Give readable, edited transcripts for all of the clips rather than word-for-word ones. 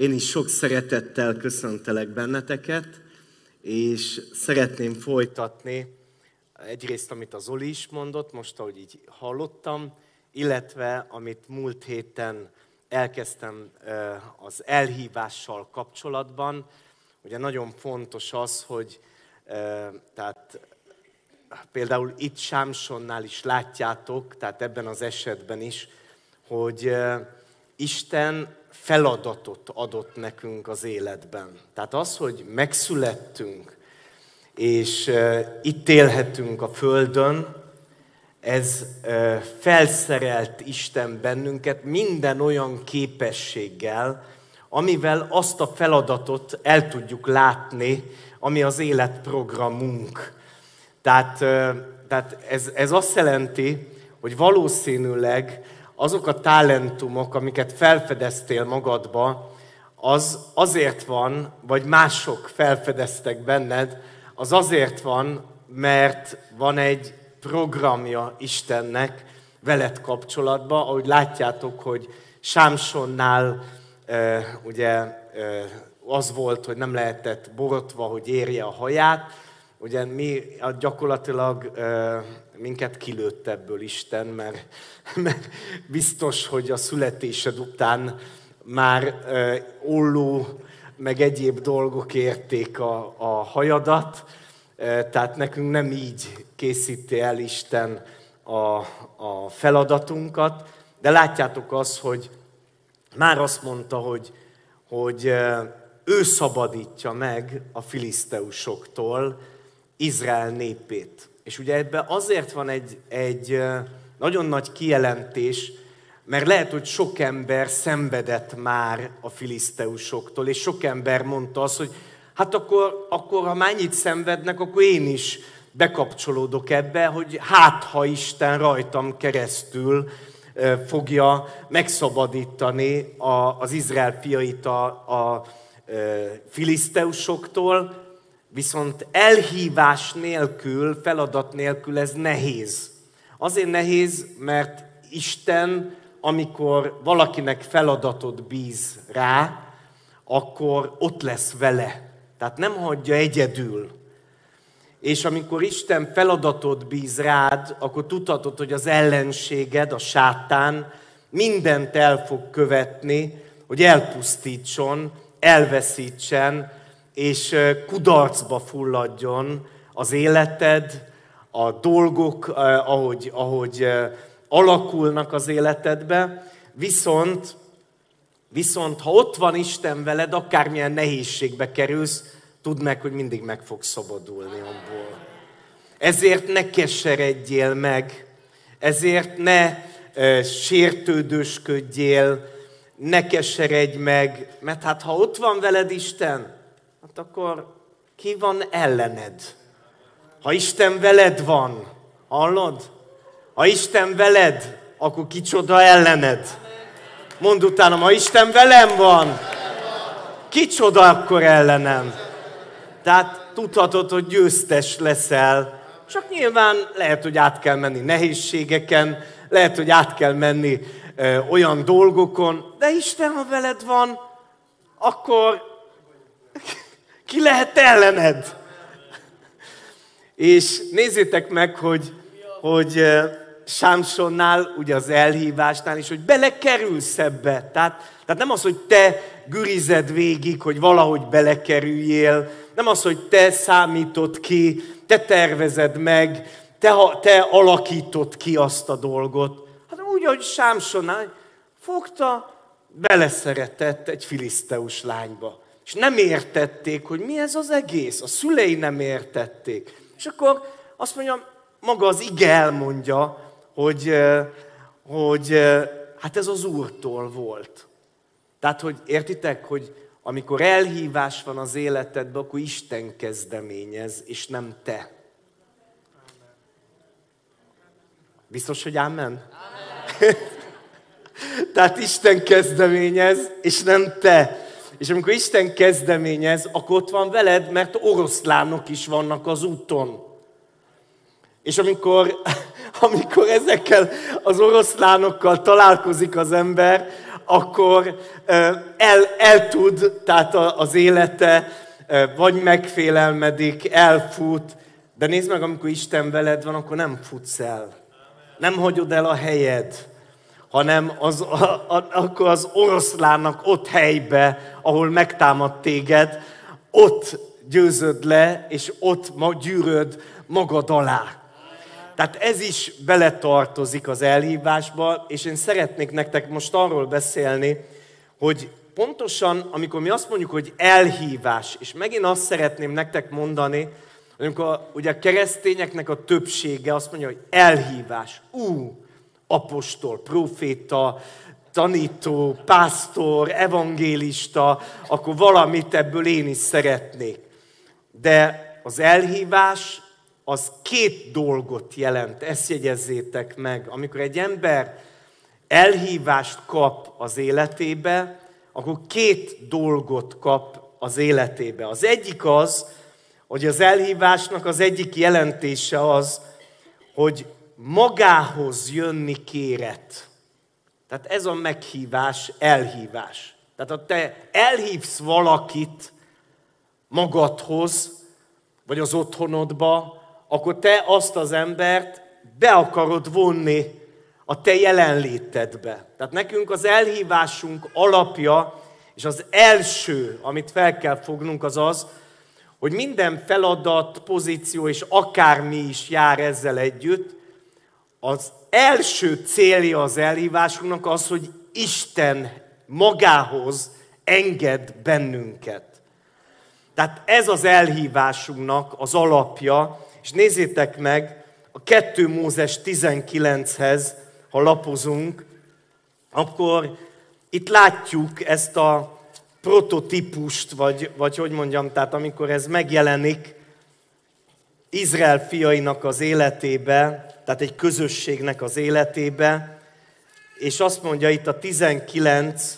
Én is sok szeretettel köszöntelek benneteket, és szeretném folytatni egyrészt, amit az Zoli is mondott, most ahogy így hallottam, illetve amit múlt héten elkezdtem az elhívással kapcsolatban. Ugye nagyon fontos az, hogy tehát például itt Sámsonnál is látjátok, tehát ebben az esetben is, hogy Isten feladatot adott nekünk az életben. Tehát az, hogy megszülettünk, és itt élhetünk a Földön, ez felszerelt Isten bennünket minden olyan képességgel, amivel azt a feladatot el tudjuk látni, ami az életprogramunk. Tehát ez azt jelenti, hogy valószínűleg azok a talentumok, amiket felfedeztél magadba, az azért van, vagy mások felfedeztek benned, az azért van, mert van egy programja Istennek veled kapcsolatban. Ahogy látjátok, hogy Sámsonnál ugye az volt, hogy nem lehetett borotva, hogy érje a haját. Ugye mi gyakorlatilag minket kilőtt ebből Isten, mert biztos, hogy a születésed után már olló, meg egyéb dolgok érték a hajadat. Tehát nekünk nem így készíti el Isten a feladatunkat. De látjátok azt, hogy már azt mondta, hogy ő szabadítja meg a filiszteusoktól Izrael népét. És ugye ebben azért van egy nagyon nagy kijelentés, mert lehet, hogy sok ember szenvedett már a filiszteusoktól, és sok ember mondta azt, hogy hát akkor ha már ennyit szenvednek, akkor én is bekapcsolódok ebbe, hogy hát ha Isten rajtam keresztül fogja megszabadítani az Izrael fiait a filiszteusoktól, viszont elhívás nélkül, feladat nélkül ez nehéz. Azért nehéz, mert Isten, amikor valakinek feladatot bíz rá, akkor ott lesz vele. Tehát nem hagyja egyedül. És amikor Isten feladatot bíz rád, akkor tudhatod, hogy az ellenséged, a sátán mindent el fog követni, hogy elpusztítson, elveszítsen, és kudarcba fulladjon az életed, a dolgok, ahogy alakulnak az életedbe. Viszont ha ott van Isten veled, akármilyen nehézségbe kerülsz, tudd meg, hogy mindig meg fogsz szabadulni abból. Ezért ne keseredjél meg, ezért ne sértődősködjél, ne keseredj meg, mert hát ha ott van veled Isten, hát akkor ki van ellened? Ha Isten veled van, hallod? Ha Isten veled, akkor kicsoda ellened? Mondd utána, ha Isten velem van, kicsoda akkor ellenem? Tehát tudhatod, hogy győztes leszel, csak nyilván lehet, hogy át kell menni nehézségeken, lehet, hogy át kell menni olyan dolgokon, de Isten, ha veled van, akkor ki lehet ellened? És nézzétek meg, hogy Sámsonnál, ugye az elhívásnál is, hogy belekerülsz ebbe. Tehát nem az, hogy te gürized végig, hogy valahogy belekerüljél, nem az, hogy te számítod ki, te tervezed meg, te alakítod ki azt a dolgot. Hát úgy, ahogy Sámsonnál fogta, beleszeretett egy filiszteus lányba. És nem értették, hogy mi ez az egész. A szülei nem értették. És akkor azt mondja, maga az ige elmondja, hogy hát ez az Úrtól volt. Tehát, hogy értitek, hogy amikor elhívás van az életedben, akkor Isten kezdeményez, és nem te. Biztos, hogy ámen? Amen. Tehát Isten kezdeményez, és nem te. És amikor Isten kezdeményez, akkor ott van veled, mert oroszlánok is vannak az úton. És amikor ezekkel az oroszlánokkal találkozik az ember, akkor el tud, tehát az élete vagy megfélelmedik, elfut, de nézd meg, amikor Isten veled van, akkor nem futsz el. Nem hagyod el a helyed, hanem akkor az oroszlánnak ott helybe, ahol megtámad téged, ott győzöd le, és ott gyűröd magad alá. Tehát ez is beletartozik az elhívásba, és én szeretnék nektek most arról beszélni, hogy pontosan, amikor mi azt mondjuk, hogy elhívás, és megint azt szeretném nektek mondani, amikor ugye a keresztényeknek a többsége azt mondja, hogy elhívás, apostol, proféta, tanító, pásztor, evangélista, akkor valamit ebből én is szeretnék. De az elhívás az két dolgot jelent, ezt jegyezzétek meg. Amikor egy ember elhívást kap az életébe, akkor két dolgot kap az életébe. Az egyik az, hogy az elhívásnak az egyik jelentése az, hogy magához jönni kéret. Tehát ez a meghívás, elhívás. Tehát ha te elhívsz valakit magadhoz, vagy az otthonodba, akkor te azt az embert be akarod vonni a te jelenlétedbe. Tehát nekünk az elhívásunk alapja, és az első, amit fel kell fognunk, az az, hogy minden feladat, pozíció és akármi is jár ezzel együtt, az első célja az elhívásunknak az, hogy Isten magához enged bennünket. Tehát ez az elhívásunknak az alapja, és nézzétek meg, a 2 Mózes 19-hez, ha lapozunk, akkor itt látjuk ezt a prototípust, vagy hogy mondjam, tehát amikor ez megjelenik Izrael fiainak az életébe, tehát egy közösségnek az életébe, és azt mondja itt a 19.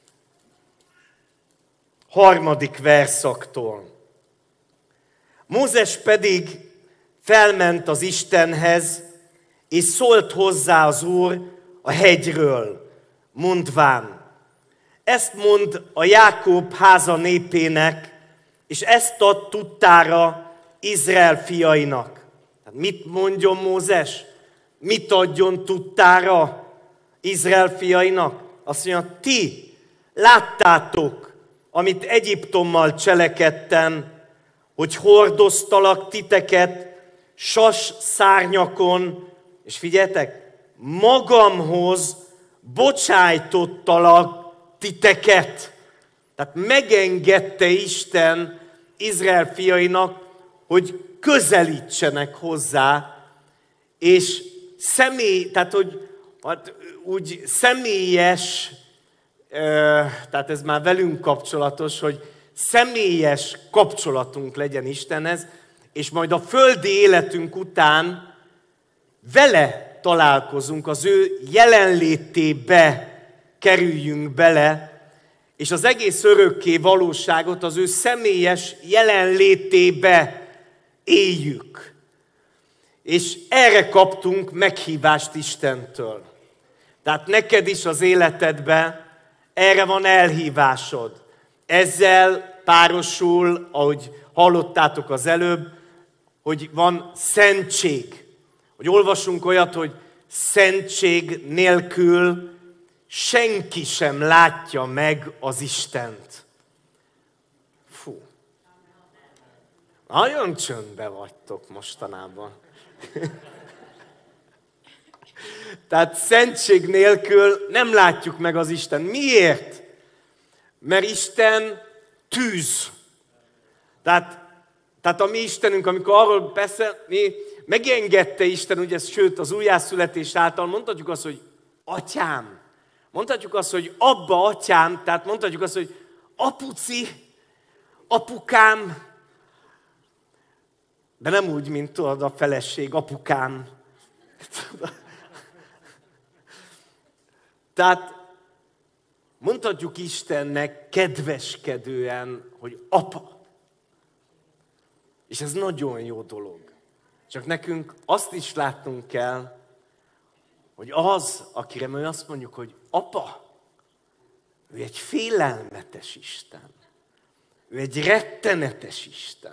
harmadik verszaktól. Mózes pedig felment az Istenhez, és szólt hozzá az Úr a hegyről, mondván: ezt mond a Jákob háza népének, és ezt ad tudtára Izrael fiainak. Mit mondjon Mózes? Mit adjon tudtára Izrael fiainak? Azt mondja, ti láttátok, amit Egyiptommal cselekedtem, hogy hordoztalak titeket sas szárnyakon, és figyeljetek, magamhoz bocsájtottalak titeket. Tehát megengedte Isten Izrael fiainak, hogy közelítsenek hozzá, és tehát hogy úgy személyes, tehát ez már velünk kapcsolatos, hogy személyes kapcsolatunk legyen Istenhez, és majd a földi életünk után vele találkozunk, az ő jelenlétébe kerüljünk bele, és az egész örökké valóságot az ő személyes jelenlétébe éljük. És erre kaptunk meghívást Istentől. Tehát neked is az életedben erre van elhívásod. Ezzel párosul, ahogy hallottátok az előbb, hogy van szentség. Hogy olvasunk olyat, hogy szentség nélkül senki sem látja meg az Istent. Fú. Nagyon csöndbe vagytok mostanában. Tehát szentség nélkül nem látjuk meg az Isten. Miért? Mert Isten tűz. Tehát a mi Istenünk, amikor arról beszél, megengedte Isten, ugye, sőt az újjászületés által mondhatjuk azt, hogy atyám. Mondhatjuk azt, hogy abba atyám, tehát mondhatjuk azt, hogy apuci, apukám, de nem úgy, mint tudod, a feleség, apukám. Tehát mondhatjuk Istennek kedveskedően, hogy apa. És ez nagyon jó dolog. Csak nekünk azt is látnunk kell, hogy az, akire mi azt mondjuk, hogy apa, Ő egy félelmetes Isten. Ő egy rettenetes Isten.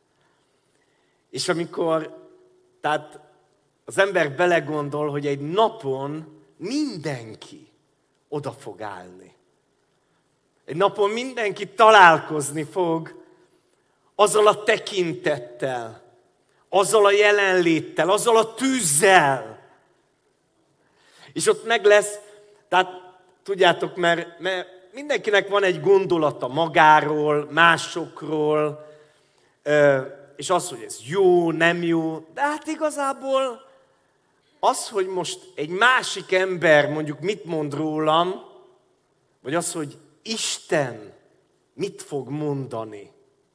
És amikor, tehát az ember belegondol, hogy egy napon mindenki oda fog állni. Egy napon mindenki találkozni fog azzal a tekintettel, azzal a jelenléttel, azzal a tűzzel. És ott meg lesz, tehát tudjátok, mert mindenkinek van egy gondolata magáról, másokról, és az, hogy ez jó, nem jó, de hát igazából az, hogy most egy másik ember mondjuk mit mond rólam, vagy az, hogy Isten mit fog mondani.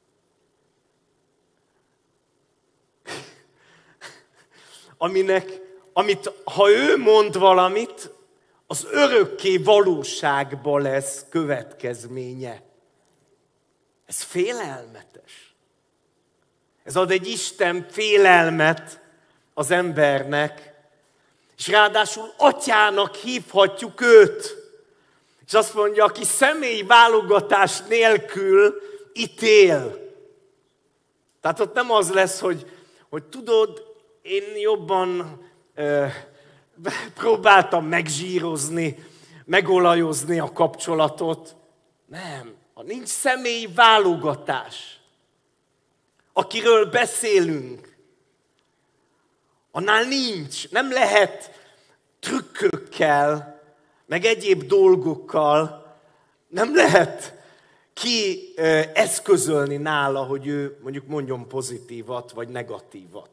Amit ha ő mond valamit, az örökké valóságba lesz következménye. Ez félelmetes. Ez ad egy Isten félelmet az embernek, és ráadásul atyának hívhatjuk őt. És azt mondja, aki személyválogatás nélkül ítél. Tehát ott nem az lesz, hogy tudod, én jobban próbáltam megzsírozni, megolajozni a kapcsolatot. Nem, ha nincs személyválogatás, akiről beszélünk, annál nincs, nem lehet trükkökkel, meg egyéb dolgokkal, nem lehet eszközölni nála, hogy ő mondjuk mondjon pozitívat, vagy negatívat.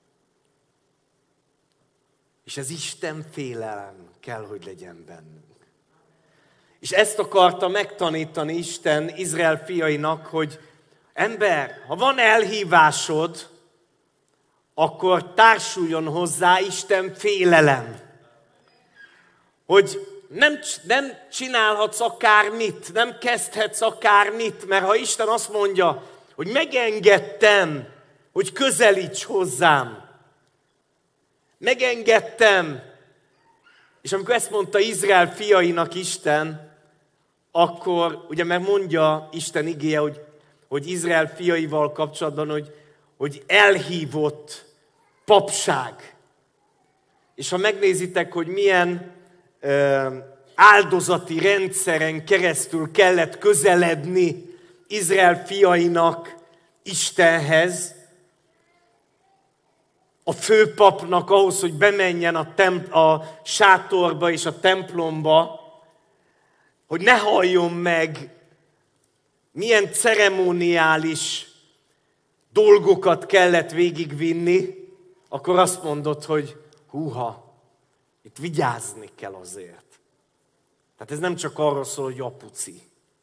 És ez Isten félelem kell, hogy legyen bennünk. És ezt akarta megtanítani Isten Izrael fiainak, hogy ember, ha van elhívásod, akkor társuljon hozzá Isten félelem. Hogy nem csinálhatsz akármit, nem kezdhetsz akármit, mert ha Isten azt mondja, hogy megengedtem, hogy közelíts hozzám, megengedtem, és amikor ezt mondta Izrael fiainak Isten, akkor, ugye mert mondja Isten igéje, hogy Izrael fiaival kapcsolatban, hogy elhívott papság. És ha megnézitek, hogy milyen áldozati rendszeren keresztül kellett közeledni Izrael fiainak Istenhez, a főpapnak ahhoz, hogy bemenjen a sátorba és a templomba, hogy ne halljon meg, milyen ceremoniális dolgokat kellett végigvinni, akkor azt mondod, hogy húha, itt vigyázni kell azért. Tehát ez nem csak arról szól, hogy apuci.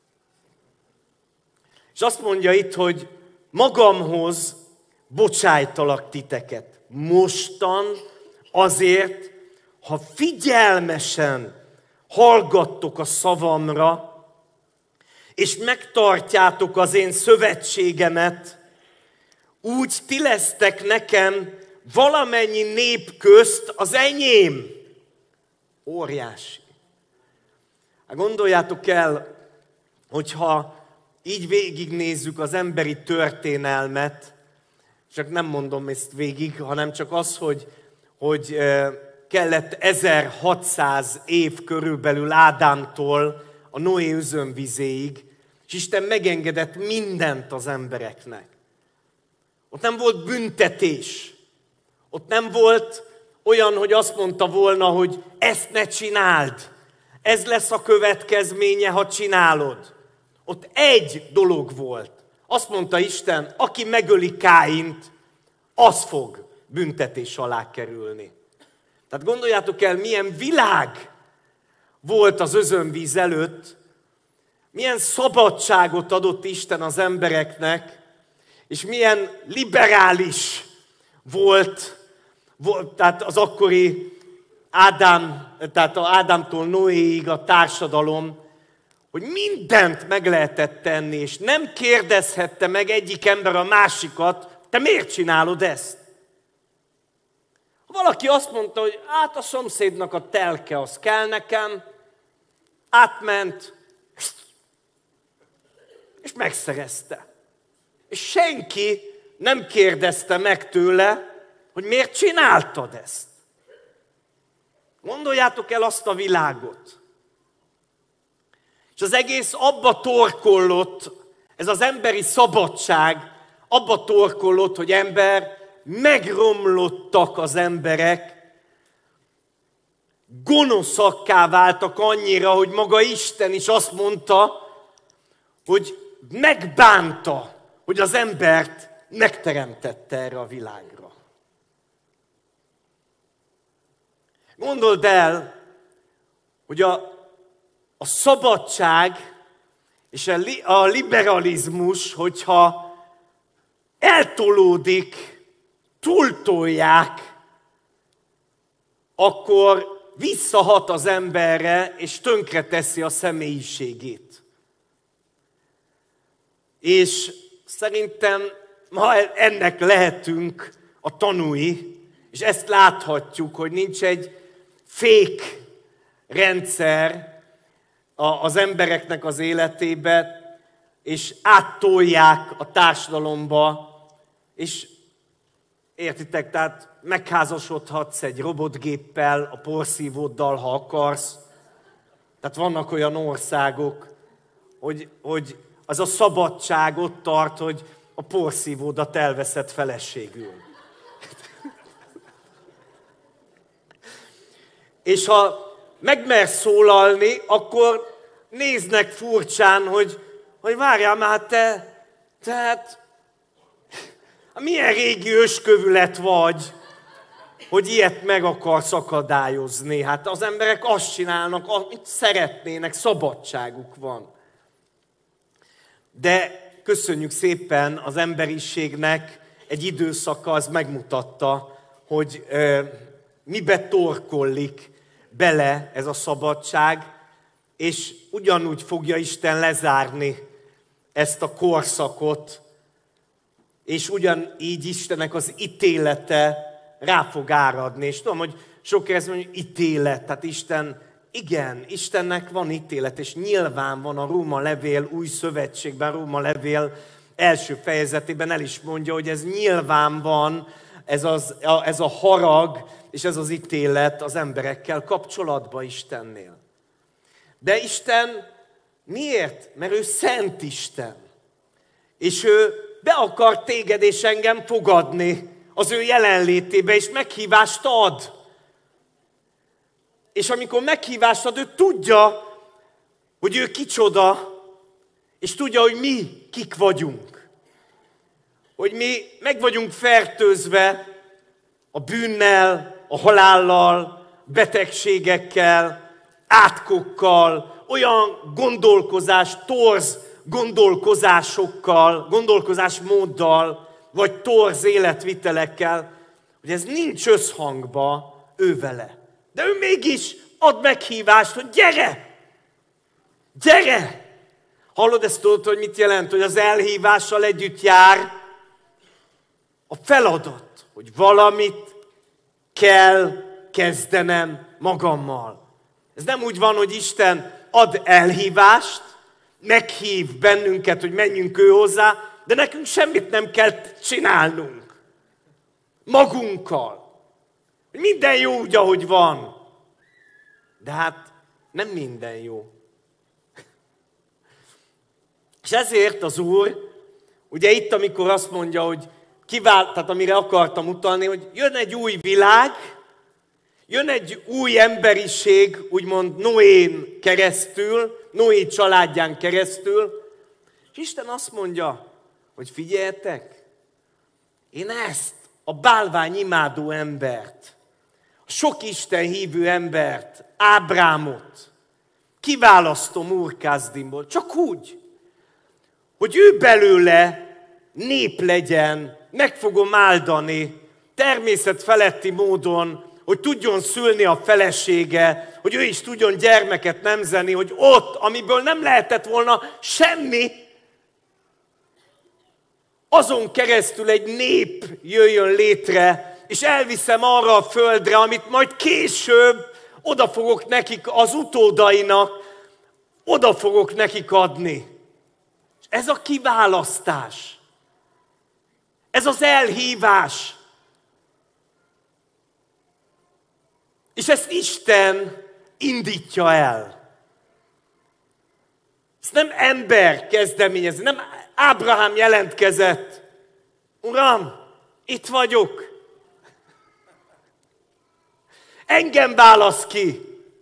És azt mondja itt, hogy magamhoz bocsájtalak titeket. Mostan azért, ha figyelmesen hallgattok a szavamra, és megtartjátok az én szövetségemet, úgy ti lesztek nekem valamennyi nép közt az enyém. Óriási. Hát gondoljátok el, hogyha így végignézzük az emberi történelmet, csak nem mondom ezt végig, hanem csak az, hogy kellett 1600 év körülbelül Ádámtól a Noé özönvizéig, és Isten megengedett mindent az embereknek. Ott nem volt büntetés. Ott nem volt olyan, hogy azt mondta volna, hogy ezt ne csináld. Ez lesz a következménye, ha csinálod. Ott egy dolog volt. Azt mondta Isten, aki megöli Káint, az fog büntetés alá kerülni. Tehát gondoljátok el, milyen világ volt az özönvíz előtt, milyen szabadságot adott Isten az embereknek, és milyen liberális volt tehát az akkori Ádámtól Noéig a társadalom, hogy mindent meg lehetett tenni, és nem kérdezhette meg egyik ember a másikat, te miért csinálod ezt? Ha valaki azt mondta, hogy hát a szomszédnak a telke az kell nekem, átment, megszerezte. És senki nem kérdezte meg tőle, hogy miért csináltad ezt. Gondoljátok el azt a világot. És az egész abba torkollott, ez az emberi szabadság, abba torkollott, hogy megromlottak az emberek, gonoszakká váltak annyira, hogy maga Isten is azt mondta, hogy megbánta, hogy az embert megteremtette erre a világra. Gondold el, hogy a szabadság és a liberalizmus, hogyha eltolódik, túltolják, akkor visszahat az emberre, és tönkreteszi a személyiségét. És szerintem ma ennek lehetünk a tanúi, és ezt láthatjuk, hogy nincs egy fék rendszer az embereknek az életébe, és áttolják a társadalomba, és értitek, tehát megházasodhatsz egy robotgéppel, a porszívóddal, ha akarsz. Tehát vannak olyan országok, hogy az a szabadság ott tart, hogy a porszívódat elveszed feleségül. És ha megmersz szólalni, akkor néznek furcsán, hogy várjál már tehát milyen régi őskövület vagy, hogy ilyet meg akarsz akadályozni. Hát az emberek azt csinálnak, amit szeretnének, szabadságuk van. De köszönjük szépen az emberiségnek, egy időszaka az megmutatta, hogy mibe torkollik bele ez a szabadság, és ugyanúgy fogja Isten lezárni ezt a korszakot, és ugyanígy Istennek az ítélete rá fog áradni. És tudom, hogy sok keresztény mondja, hogy ítélet, tehát igen, Istennek van ítélet, és nyilván van a Róma levél, új szövetségben, Róma levél első fejezetében el is mondja, hogy ez nyilván van, ez a harag, és ez az ítélet az emberekkel kapcsolatban Istennél. De Isten miért? Mert ő szent Isten. És ő be akar téged és engem fogadni az ő jelenlétébe, és meghívást ad. És amikor meghívást ad, ő tudja, hogy ő kicsoda, és tudja, hogy mi kik vagyunk. Hogy mi meg vagyunk fertőzve a bűnnel, a halállal, betegségekkel, átkokkal, olyan torz gondolkozásokkal, gondolkozásmóddal, vagy torz életvitelekkel, hogy ez nincs összhangba ő vele. De ő mégis ad meghívást, hogy gyere! Gyere! Hallod, ezt tudod, hogy mit jelent? Hogy az elhívással együtt jár a feladat, hogy valamit kell kezdenem magammal. Ez nem úgy van, hogy Isten ad elhívást, meghív bennünket, hogy menjünk ő hozzá, de nekünk semmit nem kell csinálnunk. Magunkkal. Minden jó úgy, ahogy van. De hát nem minden jó. És ezért az Úr, ugye itt, amikor azt mondja, hogy tehát amire akartam utalni, hogy jön egy új világ, jön egy új emberiség, úgymond Noén keresztül, Noé családján keresztül, és Isten azt mondja, hogy figyeljetek, én ezt a bálványimádó embert, a sok Isten hívő embert, Ábrámot kiválasztom Úr-Kasdimból, csak úgy, hogy ő belőle nép legyen, meg fogom áldani természetfeletti módon, hogy tudjon szülni a felesége, hogy ő is tudjon gyermeket nemzeni, hogy ott, amiből nem lehetett volna semmi, azon keresztül egy nép jöjjön létre, és elviszem arra a földre, amit majd később oda fogok nekik, az utódainak, oda fogok nekik adni. Ez a kiválasztás. Ez az elhívás. És ezt Isten indítja el. Ezt nem ember kezdeményezi, nem Ábrahám jelentkezett. Uram, itt vagyok. Engem válasz ki.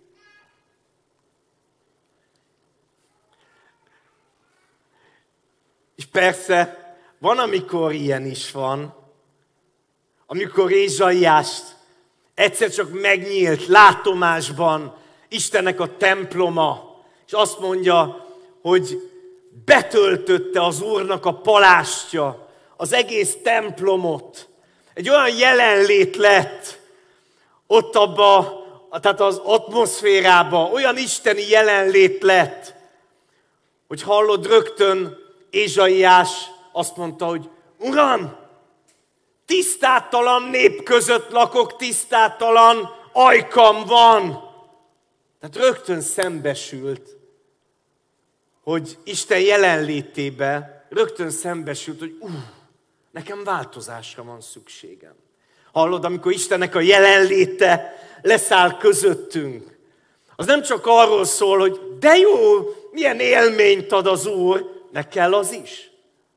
És persze, van, amikor ilyen is van, amikor Ézsaiást egyszer csak megnyílt látomásban Istennek a temploma, és azt mondja, hogy betöltötte az Úrnak a palástja, az egész templomot. Egy olyan jelenlét lett ott tehát az atmoszférában, olyan isteni jelenlét lett, hogy hallod, rögtön Ézsaiás azt mondta, hogy Uram, tisztátalan nép között lakok, tisztátalan ajkam van. Tehát rögtön szembesült, hogy Isten jelenlétébe rögtön szembesült, hogy nekem változásra van szükségem. Hallod, amikor Istennek a jelenléte leszáll közöttünk, az nem csak arról szól, hogy de jó, milyen élményt ad az Úr, meg kell az is.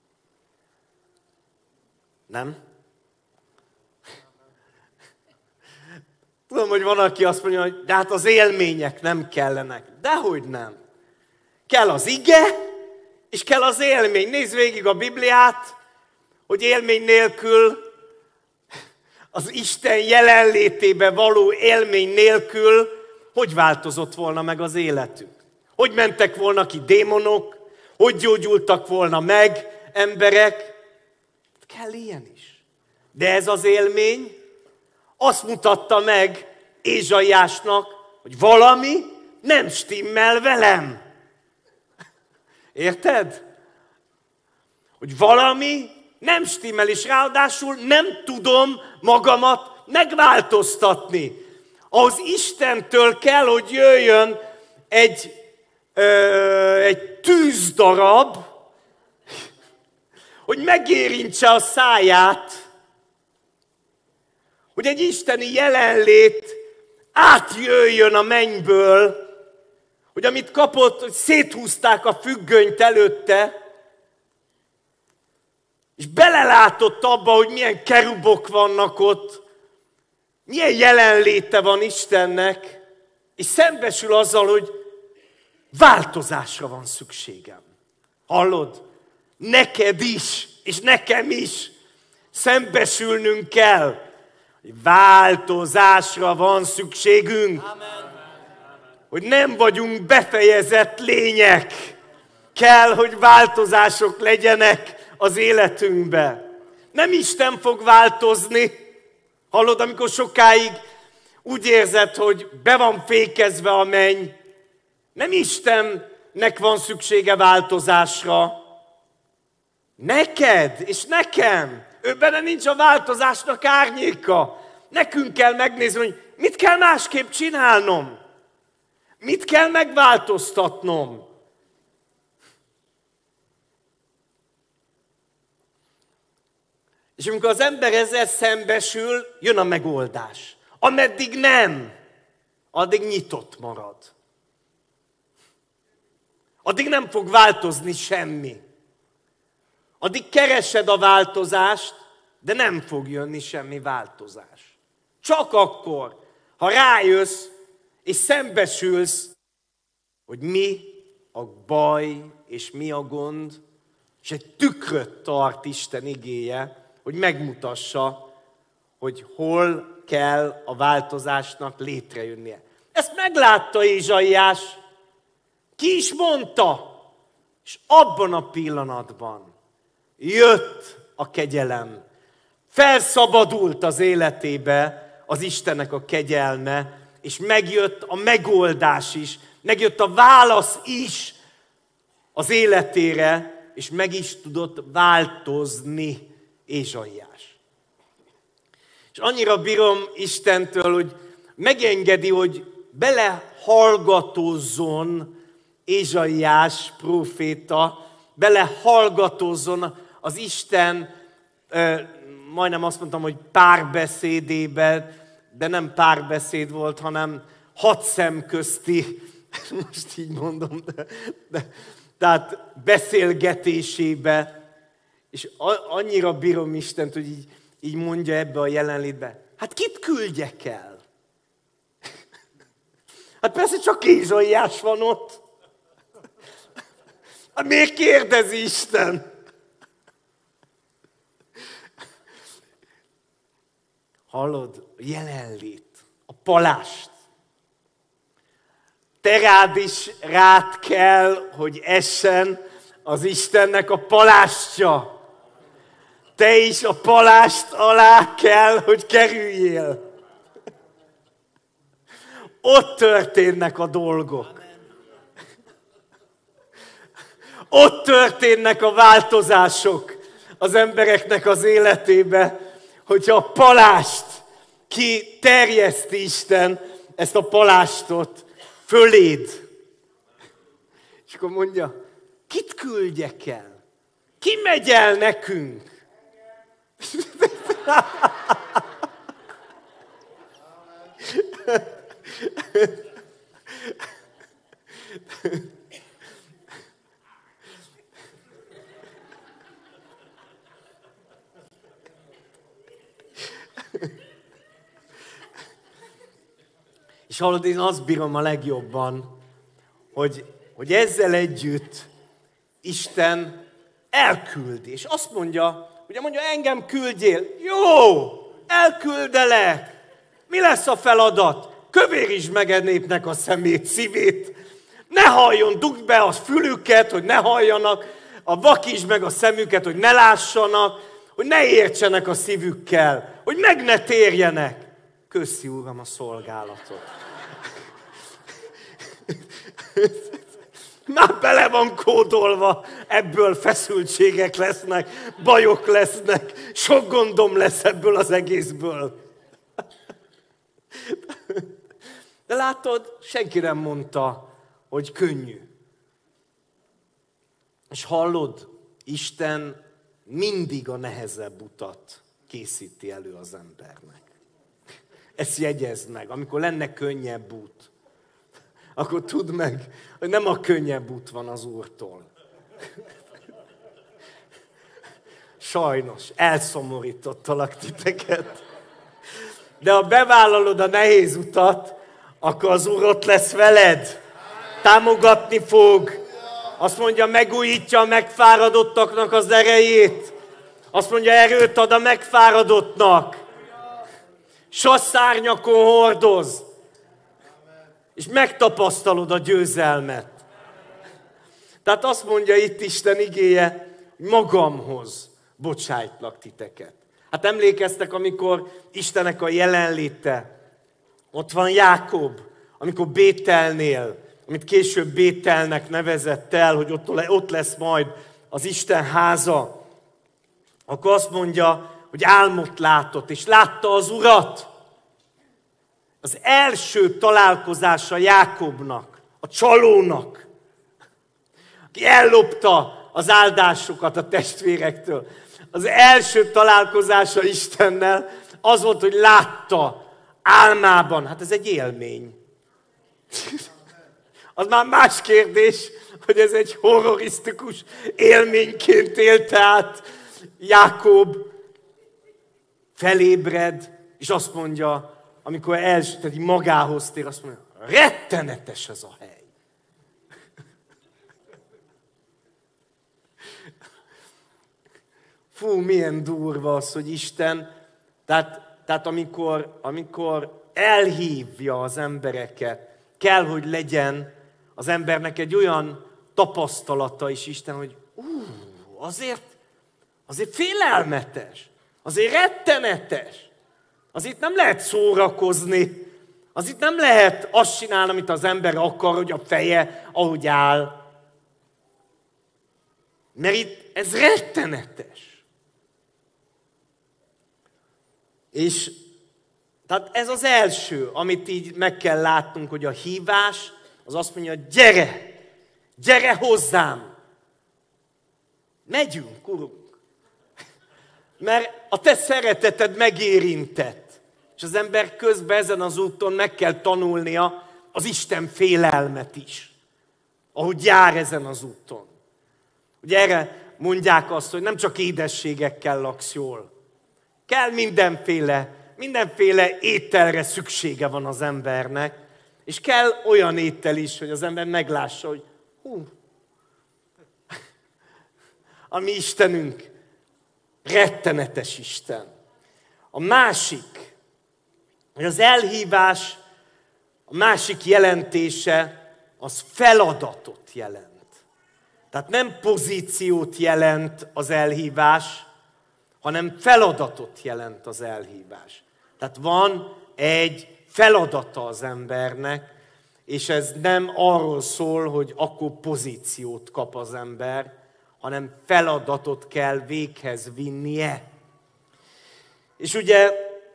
Nem? Tudom, hogy van, aki azt mondja, hogy de hát az élmények nem kellenek. Dehogy nem. Kell az ige, és kell az élmény. Nézd végig a Bibliát, hogy élmény nélkül, az Isten jelenlétébe való élmény nélkül, hogy változott volna meg az életünk? Hogy mentek volna ki démonok? Hogy gyógyultak volna meg emberek? Kell ilyen is. De ez az élmény azt mutatta meg Ézsaiásnak, hogy valami nem stimmel velem. Érted? Hogy valami nem stimmel, és ráadásul nem tudom magamat megváltoztatni. Ahhoz Istentől kell, hogy jöjjön egy tűzdarab, hogy megérintse a száját, hogy egy isteni jelenlét átjöjjön a mennyből, hogy amit kapott, hogy széthúzták a függönyt előtte, és belelátott abba, hogy milyen kerubok vannak ott, milyen jelenléte van Istennek, és szembesül azzal, hogy változásra van szükségem. Hallod? Neked is, és nekem is szembesülnünk kell, hogy változásra van szükségünk. Amen. Hogy nem vagyunk befejezett lények. Kell, hogy változások legyenek az életünkbe. Nem Isten fog változni. Hallod, amikor sokáig úgy érzed, hogy be van fékezve a menny, nem Istennek van szüksége változásra. Neked és nekem. Ő benne nincs a változásnak árnyéka. Nekünk kell megnézni, hogy mit kell másképp csinálnom. Mit kell megváltoztatnom. És amikor az ember ezzel szembesül, jön a megoldás. Ameddig nem, addig nyitott marad. Addig nem fog változni semmi. Addig keresed a változást, de nem fog jönni semmi változás. Csak akkor, ha rájössz és szembesülsz, hogy mi a baj és mi a gond, és egy tükröt tart Isten igéje, hogy megmutassa, hogy hol kell a változásnak létrejönnie. Ezt meglátta Ézsaiás, ki is mondta, és abban a pillanatban jött a kegyelem. Felszabadult az életébe az Istennek a kegyelme, és megjött a megoldás is, megjött a válasz is az életére, és meg is tudott változni Ézsaiás. És annyira bírom Istentől, hogy megengedi, hogy belehallgatózzon Ézsaiás próféta belehallgatózzon az Isten, majdnem azt mondtam, hogy párbeszédébe, de nem párbeszéd volt, hanem hat szem közti, most így mondom, tehát beszélgetésébe, és annyira bírom Istent, hogy így mondja ebbe a jelenlétbe. Hát kit küldjek el? Hát persze csak Ézsaiás van ott. Hát miért kérdezi Isten? Hallod? A jelenlét, a palást. Te rád is rád kell, hogy essen az Istennek a palástja. Te is a palást alá kell, hogy kerüljél. Ott történnek a dolgok. Ott történnek a változások az embereknek az életébe, hogyha a palást kiterjeszti Isten, ezt a palástot föléd. És akkor mondja, kit küldjek el? Ki megy el nekünk? És hallod, én azt bírom a legjobban, hogy ezzel együtt Isten elküldi. És azt mondja, ugye mondja, engem küldjél. Jó, elküldelek. Mi lesz a feladat? Kövérítsd meg a népnek a szemét, szívét. Ne halljon, dugd be a fülüket, hogy ne halljanak. Vakítsd meg a szemüket, hogy ne lássanak. Hogy ne értsenek a szívükkel. Hogy meg ne térjenek. Köszi, Uram, a szolgálatot. Már bele van kódolva, ebből feszültségek lesznek, bajok lesznek, sok gondom lesz ebből az egészből. De látod, senki nem mondta, hogy könnyű. És hallod, Isten mindig a nehezebb utat készíti elő az embernek. Ezt jegyezd meg, amikor lenne könnyebb út, akkor tudd meg, hogy nem a könnyebb út van az Úrtól. Sajnos, elszomorítottalak titeket. De ha bevállalod a nehéz utat, akkor az Úr ott lesz veled. Támogatni fog. Azt mondja, megújítja a megfáradottaknak az erejét. Azt mondja, erőt ad a megfáradottnak. Sasszárnyakon hordoz. És megtapasztalod a győzelmet. Tehát azt mondja itt Isten igéje, hogy magamhoz bocsájtlak titeket. Hát emlékeztek, amikor Istennek a jelenléte, ott van Jákob, amikor Bételnél, amit később Bételnek nevezett el, hogy ott lesz majd az Isten háza, akkor azt mondja, hogy álmot látott, és látta az Urat. Az első találkozása Jákobnak, a csalónak, aki ellopta az áldásokat a testvérektől. Az első találkozása Istennel az volt, hogy látta álmában. Hát ez egy élmény. Az már más kérdés, hogy ez egy horrorisztikus élményként élte át. Jákob felébred, és azt mondja, amikor tehát magához tér, azt mondja, rettenetes ez a hely. Fú, milyen durva az, hogy Isten, tehát amikor elhívja az embereket, kell, hogy legyen az embernek egy olyan tapasztalata is Isten, hogy azért félelmetes, azért rettenetes. Az itt nem lehet szórakozni, az itt nem lehet azt csinálni, amit az ember akar, hogy a feje ahogy áll. Mert itt ez rettenetes. És tehát ez az első, amit így meg kell látnunk, hogy a hívás az azt mondja, gyere hozzám. Megyünk, Urunk. Mert a te szereteted megérintett. És az ember közben ezen az úton meg kell tanulnia az Isten félelmet is. Ahogy jár ezen az úton. Ugye erre mondják azt, hogy nem csak édességekkel laksz jól. Kell mindenféle ételre szüksége van az embernek, és kell olyan étel is, hogy az ember meglássa, hogy a mi Istenünk rettenetes Isten. A másik, hogy az elhívás, a másik jelentése, az feladatot jelent. Tehát nem pozíciót jelent az elhívás, hanem feladatot jelent az elhívás. Tehát van egy feladata az embernek, és ez nem arról szól, hogy akkor pozíciót kap az ember, hanem feladatot kell véghez vinnie. És ugye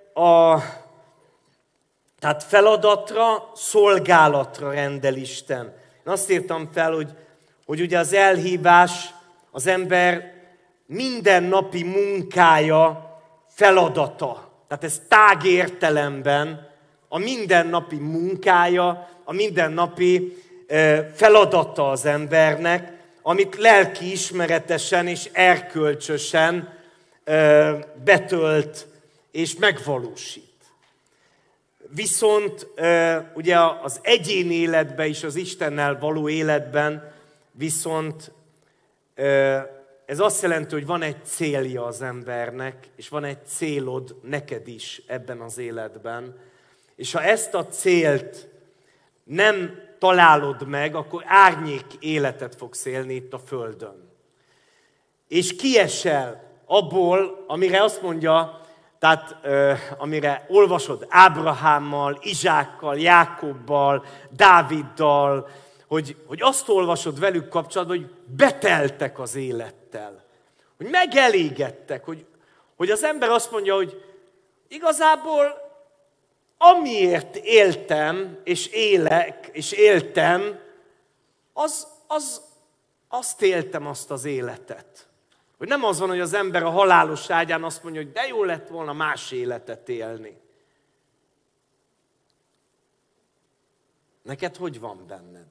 tehát feladatra, szolgálatra rendel Isten. Én azt írtam fel, hogy ugye az elhívás, az ember mindennapi munkája feladata. Tehát ez tág értelemben a mindennapi munkája, a mindennapi feladata az embernek, amit lelkiismeretesen és erkölcsösen betölt és megvalósít. Viszont ugye az egyéni életben és az Istennel való életben viszont ez azt jelenti, hogy van egy célja az embernek, és van egy célod neked is ebben az életben. És ha ezt a célt nem találod meg, akkor árnyék életet fogsz élni itt a Földön. És kiesel abból, amire azt mondja, tehát amire olvasod Ábrahámmal, Izsákkal, Jákobbal, Dáviddal, hogy azt olvasod velük kapcsolatban, hogy beteltek az élettel. Hogy megelégedtek, hogy az ember azt mondja, hogy igazából amiért éltem, és élek, és éltem, azt éltem azt az életet. Hogy nem az van, hogy az ember a halálos ágyán azt mondja, hogy de jó lett volna más életet élni. Neked hogy van benned?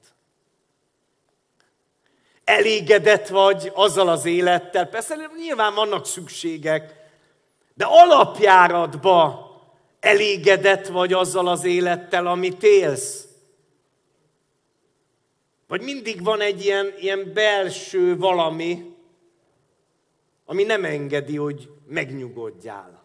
Elégedett vagy azzal az élettel? Persze nyilván vannak szükségek, de alapjáratban elégedett vagy azzal az élettel, amit élsz? Vagy mindig van egy ilyen belső valami, ami nem engedi, hogy megnyugodjál?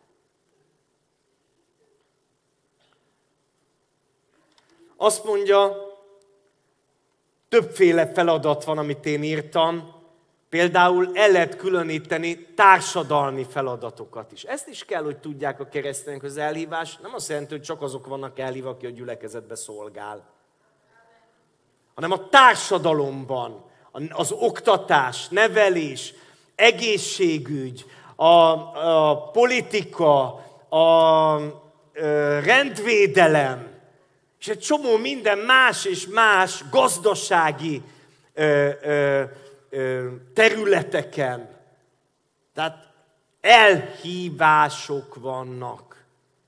Azt mondja, többféle feladat van, amit én írtam. Például el lehet különíteni társadalmi feladatokat is. Ezt is kell, hogy tudják a keresztények, az elhívás nem azt jelenti, hogy csak azok vannak elhívva, aki a gyülekezetbe szolgál. Hanem a társadalomban, az oktatás, nevelés, egészségügy, a politika, a rendvédelem, és egy csomó minden más és más gazdasági területeken. Tehát elhívások vannak.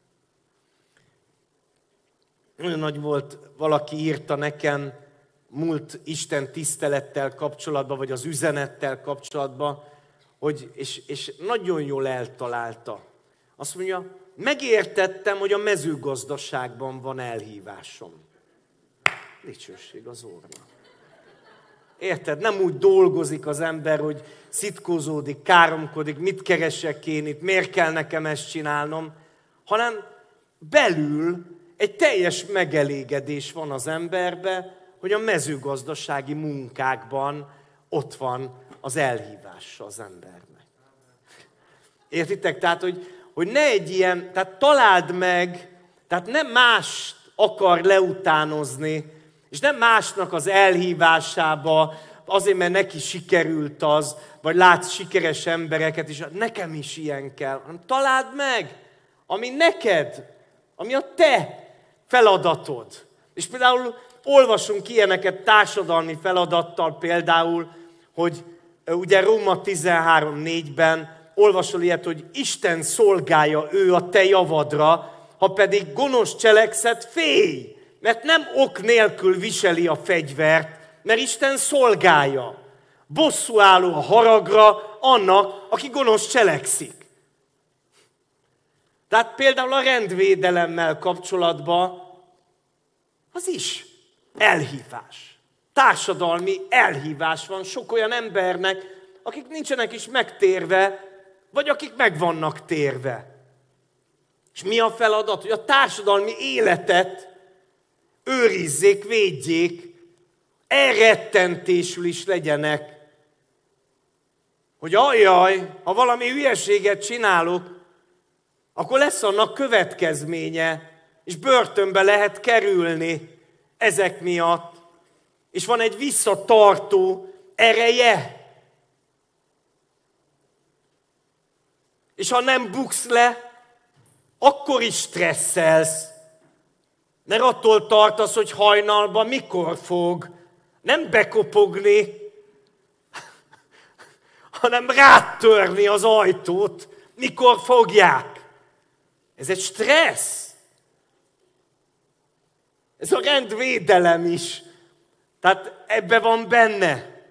Nagyon nagy volt, valaki írta nekem múlt Isten tisztelettel kapcsolatban, vagy az üzenettel kapcsolatban, és nagyon jól eltalálta. Azt mondja, megértettem, hogy a mezőgazdaságban van elhívásom. Dicsőség az Úrnak. Érted? Nem úgy dolgozik az ember, hogy szitkózódik, káromkodik, mit keresek én itt, miért kell nekem ezt csinálnom, hanem belül egy teljes megelégedés van az emberbe, hogy a mezőgazdasági munkákban ott van az elhívása az embernek. Értitek? Tehát, hogy ne egy ilyen, tehát találd meg, tehát nem mást akar leutánozni, és nem másnak az elhívásába, azért, mert neki sikerült az, vagy látsz sikeres embereket, és nekem is ilyen kell. Hanem találd meg, ami neked, ami a te feladatod. És például olvasunk ilyeneket társadalmi feladattal például, hogy ugye Róma 13:4-ben olvasol ilyet, hogy Isten szolgálja ő a te javadra, ha pedig gonosz cselekszed, félj, mert nem ok nélkül viseli a fegyvert, mert Isten szolgálja. Bosszúálló a haragra annak, aki gonosz cselekszik. Tehát például a rendvédelemmel kapcsolatban az is elhívás. Társadalmi elhívás van sok olyan embernek, akik nincsenek is megtérve, vagy akik meg vannak térve. És mi a feladat? Hogy a társadalmi életet őrizzék, védjék, elrettentésül is legyenek. Hogy ajjaj, ha valami hülyeséget csinálok, akkor lesz annak következménye, és börtönbe lehet kerülni ezek miatt. És van egy visszatartó ereje. És ha nem buksz le, akkor is stresszelsz. Mert attól tartasz, hogy hajnalban mikor fog nem bekopogni, hanem rátörni az ajtót, mikor fogják. Ez egy stressz. Ez a rendvédelem is. Tehát ebbe van benne.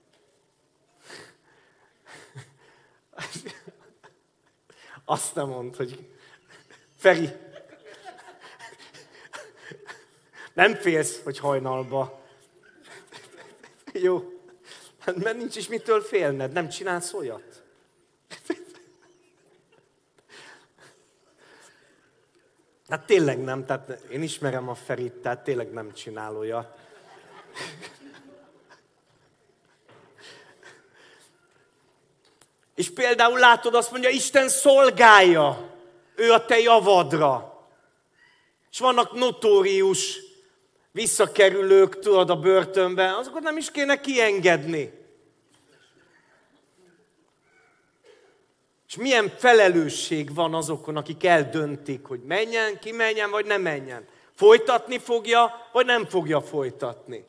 Azt nem mondd, hogy Feri, nem félsz, hogy hajnalba. Jó, mert nincs is mitől félned, nem csinálsz olyat. Hát tényleg nem, tehát én ismerem a Ferit, tehát tényleg nem csinál olyat. És például látod, azt mondja, Isten szolgálja, ő a te javadra. És vannak notórius visszakerülők, tudod, a börtönbe, azokat nem is kéne kiengedni. És milyen felelősség van azokon, akik eldöntik, hogy menjen, kimenjen, vagy nem menjen. Folytatni fogja, vagy nem fogja folytatni.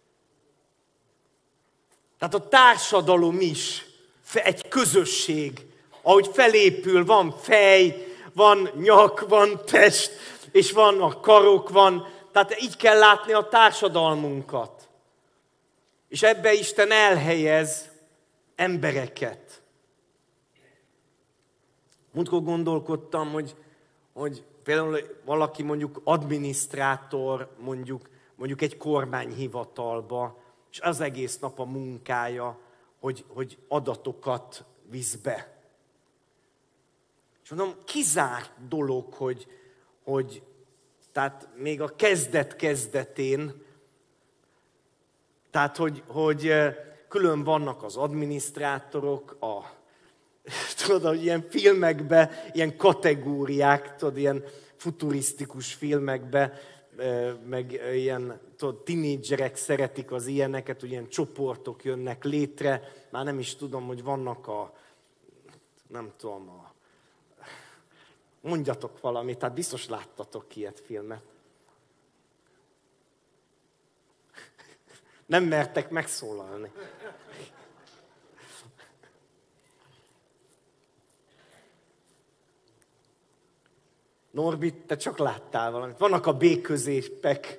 Tehát a társadalom is egy közösség, ahogy felépül, van fej, van nyak, van test, és vannak karok, van. Tehát így kell látni a társadalmunkat. És ebbe Isten elhelyez embereket. Múltkor gondolkodtam, hogy például valaki mondjuk adminisztrátor, mondjuk egy kormányhivatalba, és az egész nap a munkája, hogy adatokat visz be. És mondom, kizárt dolog, hogy tehát még a kezdet-kezdetén, tehát hogy külön vannak az adminisztrátorok, tudod, hogy ilyen filmekben, ilyen kategóriák, tudod, ilyen futurisztikus filmekben, meg ilyen, tudod, tinédzserek szeretik az ilyeneket, hogy ilyen csoportok jönnek létre, már nem is tudom, hogy vannak mondjatok valamit, tehát biztos láttatok ilyet filmet. Nem mertek megszólalni. Norbi, te csak láttál valamit. Vannak a B-középek.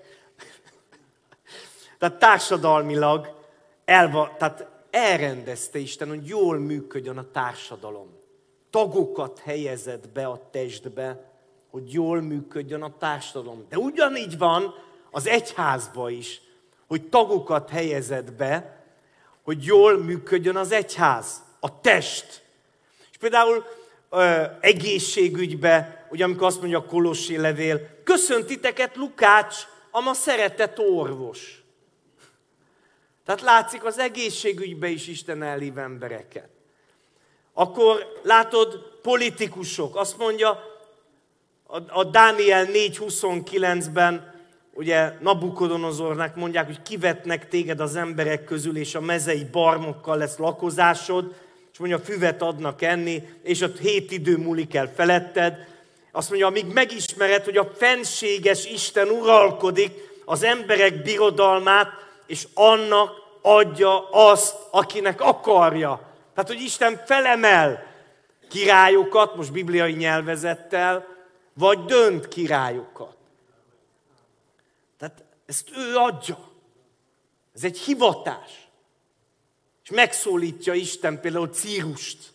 Tehát társadalmilag tehát elrendezte Isten, hogy jól működjön a társadalom. Tagokat helyezett be a testbe, hogy jól működjön a társadalom. De ugyanígy van az egyházba is, hogy tagokat helyezett be, hogy jól működjön az egyház, a test. És például egészségügybe, ugye amikor azt mondja a Kolossi levél, köszöntiteket Lukács, ama szeretett orvos. Tehát látszik, az egészségügybe is Isten elhív embereket. Akkor látod, politikusok, azt mondja a Dániel 4:29-ben, ugye Nabukodonozornak mondják, hogy kivetnek téged az emberek közül, és a mezei barmokkal lesz lakozásod, és mondja, füvet adnak enni, és a 7 idő múlik el feletted. Azt mondja, amíg megismered, hogy a fenséges Isten uralkodik, az emberek birodalmát, és annak adja azt, akinek akarja. Tehát, hogy Isten felemel királyokat, most bibliai nyelvezettel, vagy dönt királyokat. Tehát ezt ő adja. Ez egy hivatás. És megszólítja Isten például Círust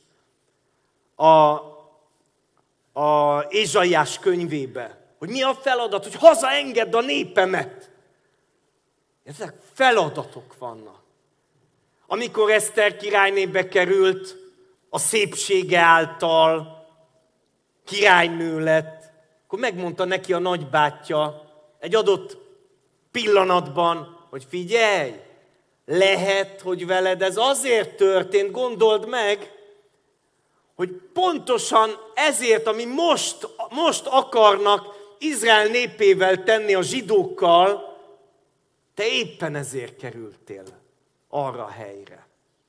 a Ézsaiás könyvébe, hogy mi a feladat, hogy hazaengedd a népemet. Ezek feladatok vannak. Amikor Eszter királynébe került, a szépsége által királynő lett, akkor megmondta neki a nagybátyja egy adott pillanatban, hogy figyelj, lehet, hogy veled ez azért történt, gondold meg, hogy pontosan ezért, ami most akarnak Izrael népével tenni a zsidókkal, te éppen ezért kerültél arra a helyre.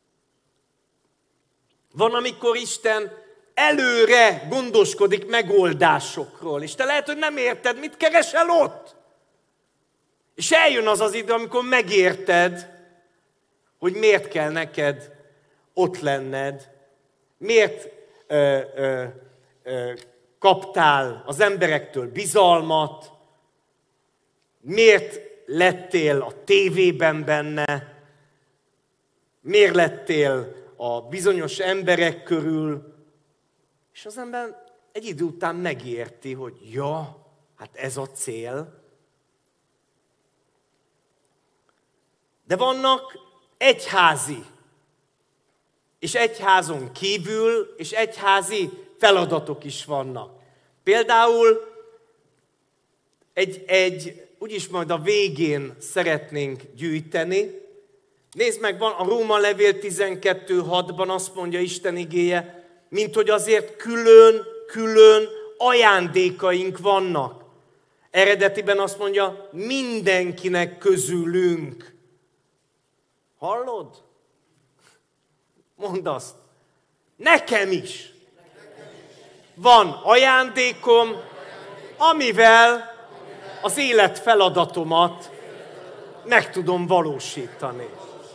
Van, amikor Isten előre gondoskodik megoldásokról, és te lehet, hogy nem érted, mit keresel ott. És eljön az az idő, amikor megérted, hogy miért kell neked ott lenned, miért kaptál az emberektől bizalmat, miért lettél a tévében benne, miért lettél a bizonyos emberek körül, és az ember egy idő után megérti, hogy ja, hát ez a cél. De vannak egyházi, és egyházon kívül, és egyházi feladatok is vannak. Például úgyis majd a végén szeretnénk gyűjteni. Nézd meg, van a Róma levél 12.6-ban azt mondja Isten igéje, mint hogy azért külön ajándékaink vannak. Eredetiben azt mondja, mindenkinek közülünk. Hallod? Mondd azt. Nekem is. Van ajándékom, amivel az élet feladatomat meg tudom valósítani.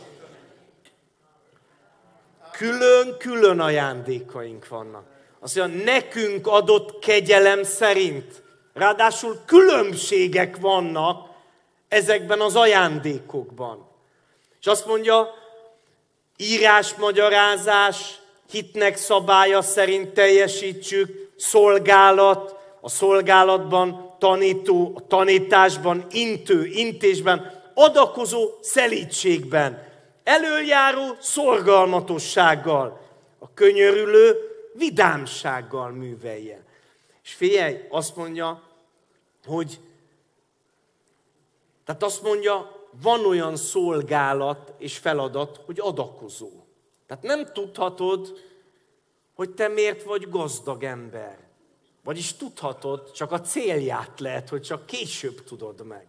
Külön ajándékaink vannak. Azt mondja, nekünk adott kegyelem szerint. Ráadásul különbségek vannak ezekben az ajándékokban. És azt mondja, írásmagyarázás, hitnek szabálya szerint teljesítsük, szolgálat, a szolgálatban tanító, a tanításban, intő, intésben, adakozó szelídségben, elöljáró szorgalmatossággal, a könyörülő vidámsággal művelje. És figyelj, azt mondja, van olyan szolgálat és feladat, hogy adakozó. Tehát nem tudhatod, hogy te miért vagy gazdag ember. Vagyis tudhatod, csak a célját lehet, hogy csak később tudod meg.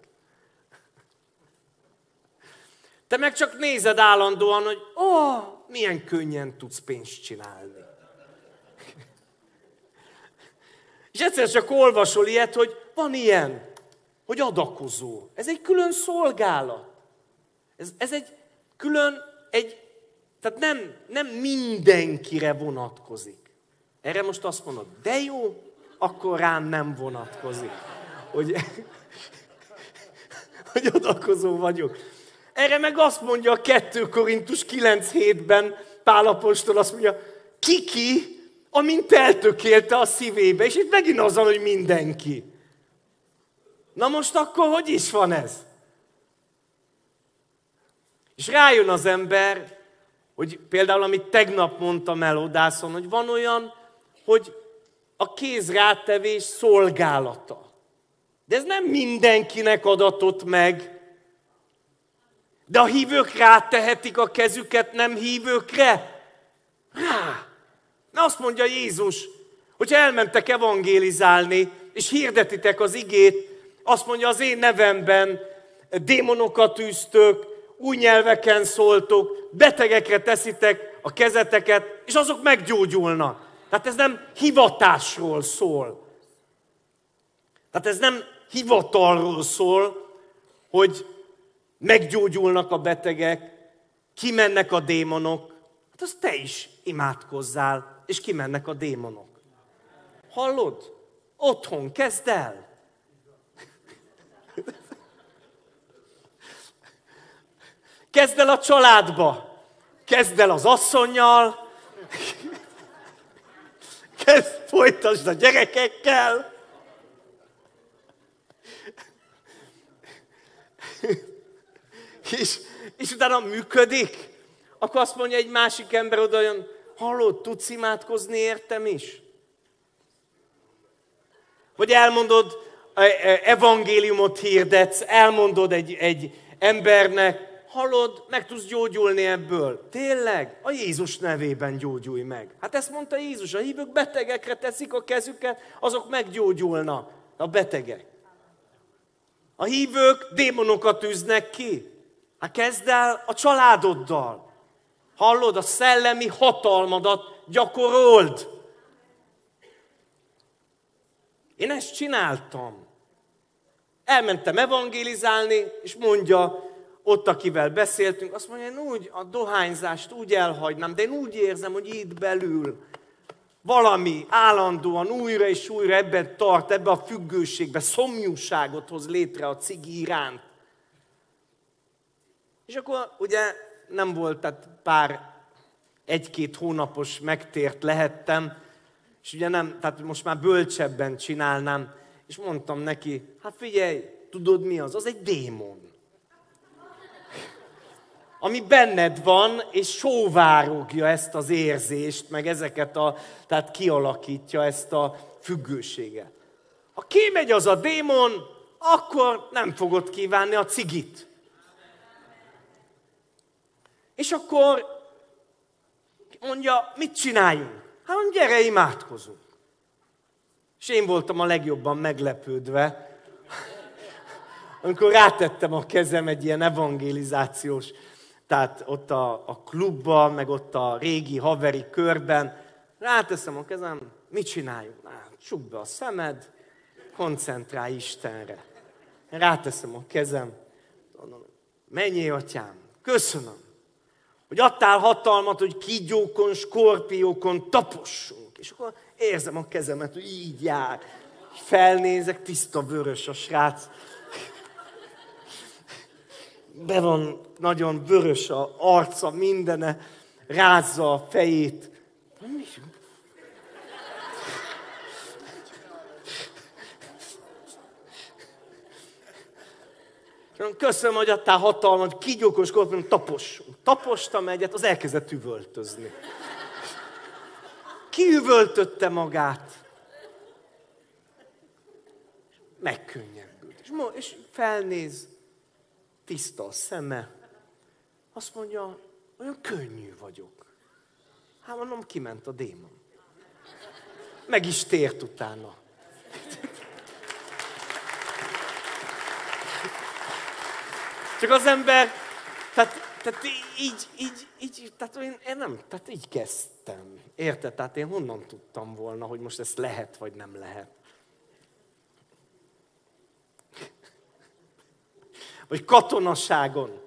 Te meg csak nézed állandóan, hogy milyen könnyen tudsz pénzt csinálni. És egyszer csak olvasol ilyet, hogy van ilyen, hogy adakozó. Ez egy külön szolgálat. Ez egy külön, tehát nem mindenkire vonatkozik. Erre most azt mondod, de jó, akkor rám nem vonatkozik, hogy adakozó vagyok. Erre meg azt mondja a 2 Korintus 9.7-ben Pál apostol, azt mondja, ki, amint eltökélte a szívébe, és itt megint az van, hogy mindenki. Na most akkor hogy is van ez? És rájön az ember, hogy például, amit tegnap mondtam el odászon, hogy van olyan, hogy a kézrátevés szolgálata. De ez nem mindenkinek adatott meg. De a hívők rátehetik a kezüket nem hívőkre? Na azt mondja Jézus, hogyha elmentek evangélizálni, és hirdetitek az igét, azt mondja, az én nevemben démonokat űztök, új nyelveken szóltok, betegekre teszitek a kezeteket, és azok meggyógyulnak. Tehát ez nem hivatásról szól. Tehát ez nem hivatalról szól, hogy meggyógyulnak a betegek, kimennek a démonok, hát az te is imádkozzál, és kimennek a démonok. Hallod? Otthon kezd el. Kezd el a családba. Kezd el az asszonnyal. Folytasd a gyerekekkel. És utána működik. Akkor azt mondja egy másik ember oda jön, hallod, tudsz imádkozni értem is? Vagy elmondod, evangéliumot hirdetsz, elmondod egy embernek, hallod, meg tudsz gyógyulni ebből. Tényleg? A Jézus nevében gyógyulj meg. Hát ezt mondta Jézus, a hívők betegekre teszik a kezüket, azok meggyógyulnak, a betegek. A hívők démonokat űznek ki. Hát kezd el a családoddal. Hallod, a szellemi hatalmadat gyakorold. Én ezt csináltam. Elmentem evangélizálni, és mondja, ott, akivel beszéltünk, azt mondja, én úgy a dohányzást úgy elhagynám, de én úgy érzem, hogy itt belül valami állandóan újra és újra ebben tart, ebben a függőségben, szomjúságot hoz létre a cigi iránt. És akkor ugye nem volt, tehát egy-két hónapos megtért lehettem, és ugye nem, tehát most már bölcsebben csinálnám, és mondtam neki, hát figyelj, tudod mi az? Az egy démon. Ami benned van, és sóvárogja ezt az érzést, meg ezeket tehát kialakítja ezt a függőséget. Ha kimegy az a démon, akkor nem fogod kívánni a cigit. És akkor mondja, mit csináljunk? Hát gyere, imádkozunk. És én voltam a legjobban meglepődve, amikor rátettem a kezem egy ilyen evangelizációs, tehát ott a klubban, meg ott a régi haveri körben, ráteszem a kezem, mit csináljunk? Csukd be a szemed, koncentrálj Istenre. Ráteszem a kezem, mondom, menjél, atyám, köszönöm, hogy adtál hatalmat, hogy kígyókon, skorpiókon tapossunk. És akkor érzem a kezemet, hogy így jár. Felnézek, tiszta vörös a srác. Be van nagyon vörös a arca, mindene, rázza a fejét. Köszönöm, hogy adtál hatalmat, kígyókon, skorpiókon tapossunk. Tapostam egyet, az elkezdett üvöltözni. Kiüvöltötte magát. Megkönnyebbült. És felnéz, tiszta a szeme. Azt mondja, olyan könnyű vagyok. Hát mondom, kiment a démon. Meg is tért utána. Csak az ember, tehát tehát így kezdtem. Érted? Tehát én honnan tudtam volna, hogy most ezt lehet, vagy nem lehet. Vagy katonaságon.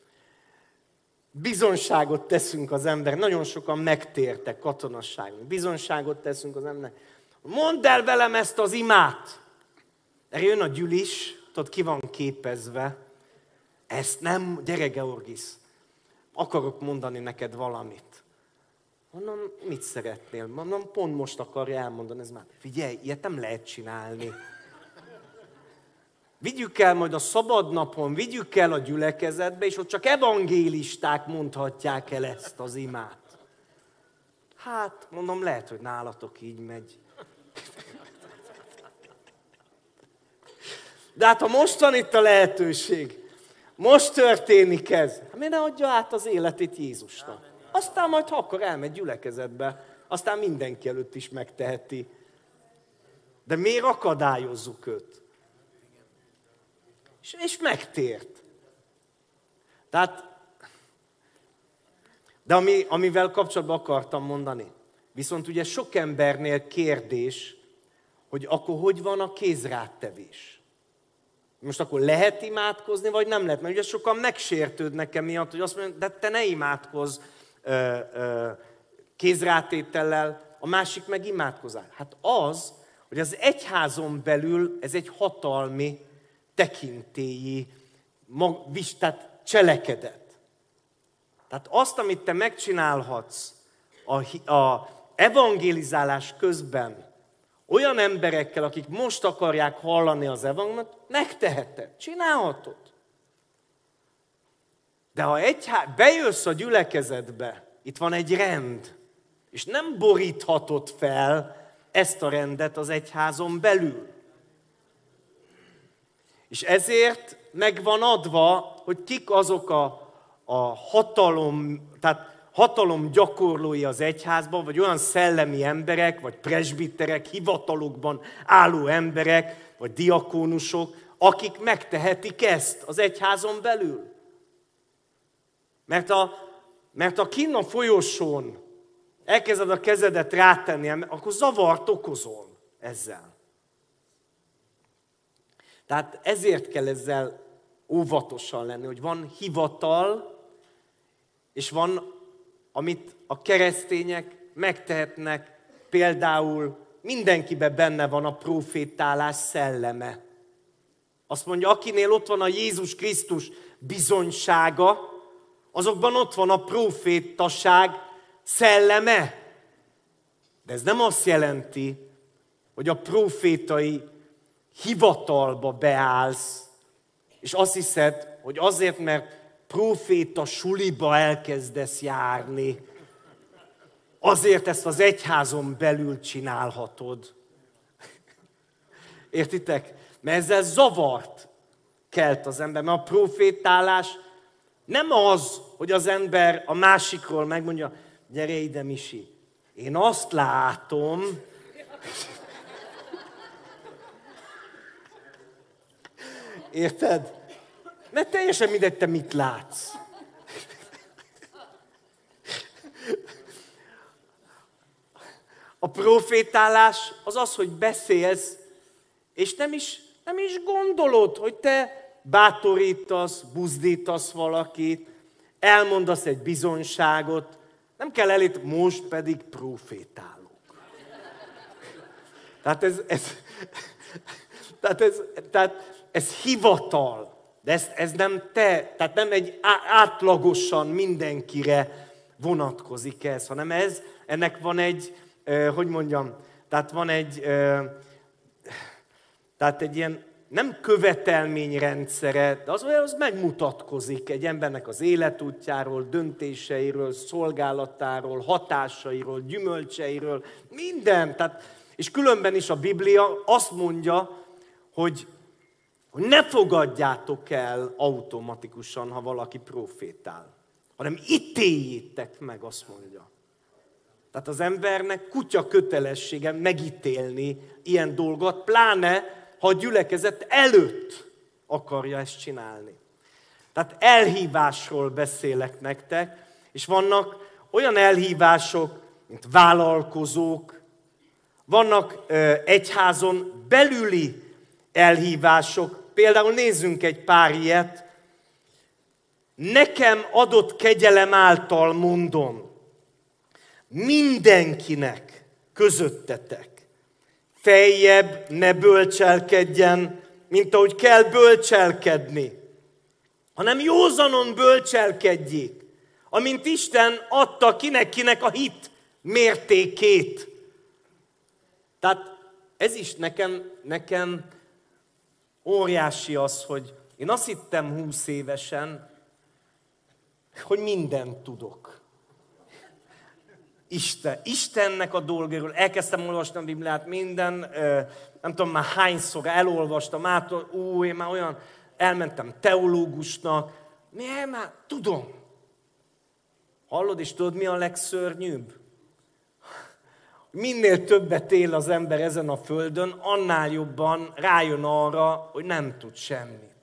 Bizonságot teszünk az ember. Nagyon sokan megtértek katonaságon. Bizonságot teszünk az embernek. Mondd el velem ezt az imát. Erre jön a gyülis, tudod, ki van képezve. Ezt nem, gyere Georgis, akarok mondani neked valamit. Mondom, mit szeretnél? Mondom, pont most akarja elmondani, ez már. Figyelj, ilyet nem lehet csinálni. Vigyük el majd a szabad napon, vigyük el a gyülekezetbe, és ott csak evangélisták mondhatják el ezt az imát. Hát, mondom, lehet, hogy nálatok így megy. De hát ha most van itt a lehetőség, most történik ez, miért ne adja át az életét Jézusnak? Aztán majd, ha akar, elmegy gyülekezetbe, aztán mindenki előtt is megteheti. De miért akadályozzuk őt? És megtért. Tehát, de amivel kapcsolatban akartam mondani, viszont ugye sok embernél kérdés, hogy akkor hogy van a kézráttevés? Most akkor lehet imádkozni, vagy nem lehet? Mert ugye sokan megsértődnek emiatt, hogy azt mondják, de te ne imádkozz kézrátétellel, a másik meg imádkozás. Hát az, hogy az egyházon belül ez egy hatalmi, tekintélyi, tehát cselekedet. Tehát azt, amit te megcsinálhatsz a evangélizálás közben, olyan emberekkel, akik most akarják hallani az evangéliumot, megteheted, csinálhatod. De ha bejössz a gyülekezetbe, itt van egy rend, és nem boríthatod fel ezt a rendet az egyházon belül. És ezért megvan adva, hogy kik azok a hatalom gyakorlói az egyházban, vagy olyan szellemi emberek, vagy presbiterek, hivatalokban álló emberek, vagy diakónusok, akik megtehetik ezt az egyházon belül. Mert ha kinn a folyosón elkezded a kezedet rátenni, akkor zavart okozol ezzel. Tehát ezért kell ezzel óvatosan lenni, hogy van hivatal, és van, amit a keresztények megtehetnek, például mindenkiben benne van a profétálás szelleme. Azt mondja, akinél ott van a Jézus Krisztus bizonysága, azokban ott van a profétaság szelleme. De ez nem azt jelenti, hogy a profétai hivatalba beállsz, és azt hiszed, hogy azért, mert proféta suliba elkezdesz járni, azért ezt az egyházon belül csinálhatod. Értitek? Mert ezzel zavart kelt az ember, mert a profétálás nem az, hogy az ember a másikról megmondja, gyere ide, Misi, én azt látom, érted? Mert teljesen mindegy, te mit látsz. A profétálás az az, hogy beszélsz, és nem is gondolod, hogy te bátorítasz, buzdítasz valakit, elmondasz egy bizonyságot, nem kell elét, most pedig profétálok. Tehát ez hivatal, de ez nem te, tehát nem egy átlagosan mindenkire vonatkozik ez, hanem ennek van egy, tehát egy ilyen nem követelményrendszere, de az megmutatkozik egy embernek az életútjáról, döntéseiről, szolgálatáról, hatásairól, gyümölcseiről, minden. És különben is a Biblia azt mondja, hogy ne fogadjátok el automatikusan, ha valaki profétál, hanem ítéljétek meg, azt mondja. Tehát az embernek kutya kötelessége megítélni ilyen dolgot, pláne, ha a gyülekezet előtt akarja ezt csinálni. Tehát elhívásról beszélek nektek, és vannak olyan elhívások, mint vállalkozók, vannak egyházon belüli elhívások, például nézzünk egy pár ilyet. Nekem adott kegyelem által mondom, mindenkinek közöttetek feljebb ne bölcselkedjen, mint ahogy kell bölcselkedni, hanem józanon bölcselkedjék, amint Isten adta kinek a hit mértékét. Tehát ez is nekem óriási az, hogy én azt hittem 20 évesen, hogy mindent tudok. Istennek a dolgairól. Elkezdtem olvasni a Bibliát, minden, nem tudom már hányszor elolvastam, én már olyan, elmentem teológusnak. Miért már? Tudom. Hallod, és tudod, mi a legszörnyűbb? Minél többet él az ember ezen a földön, annál jobban rájön arra, hogy nem tud semmit.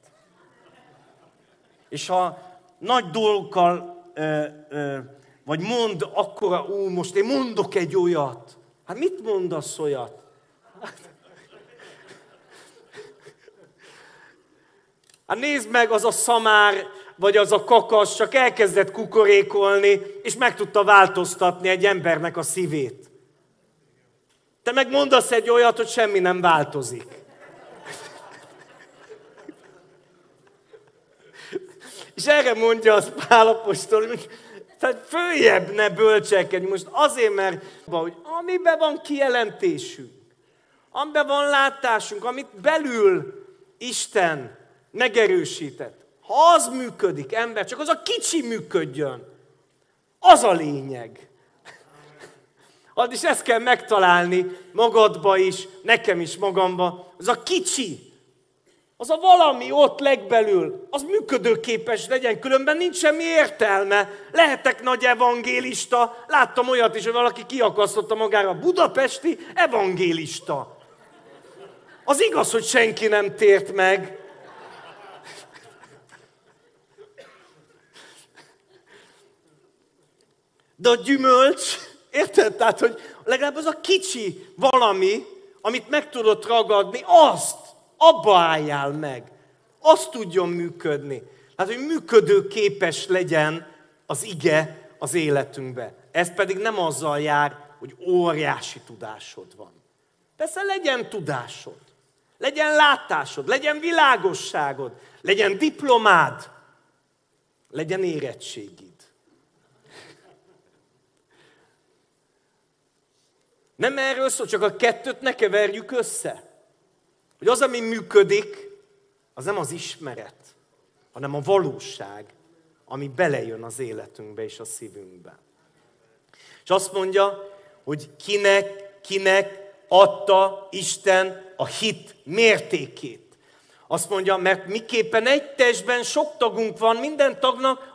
És ha nagy dolgokkal vagy mond akkora, most én mondok egy olyat. Hát mit mondasz olyat? Hát nézd meg, az a szamár, vagy az a kakas csak elkezdett kukorékolni, és meg tudta változtatni egy embernek a szívét. Te meg mondasz egy olyat, hogy semmi nem változik. És erre mondja az Pál apostol, hogy tehát följebb ne bölcselkedj. Most azért, mert hogy amiben van kijelentésünk, amiben van látásunk, amit belül Isten megerősített. Ha az működik, ember, csak az a kicsi működjön. Az a lényeg. És ezt kell megtalálni magadba is, nekem is magamba. Az a kicsi, az a valami ott legbelül, az működőképes legyen, különben nincs semmi értelme. Lehetek nagy evangélista, láttam olyat is, hogy valaki kiakasztotta magára budapesti evangélista. Az igaz, hogy senki nem tért meg. De a gyümölcs, érted? Tehát, hogy legalább az a kicsi valami, amit meg tudod ragadni, abba álljál meg. Azt tudjon működni. Hát, hogy működőképes legyen az ige az életünkbe. Ez pedig nem azzal jár, hogy óriási tudásod van. Persze legyen tudásod, legyen látásod, legyen világosságod, legyen diplomád, legyen érettségid. Nem erről szól, csak a kettőt ne keverjük össze. Hogy az, ami működik, az nem az ismeret, hanem a valóság, ami belejön az életünkbe és a szívünkbe. És azt mondja, hogy kinek adta Isten a hit mértékét. Azt mondja, mert miképpen egy testben sok tagunk van, minden tagnak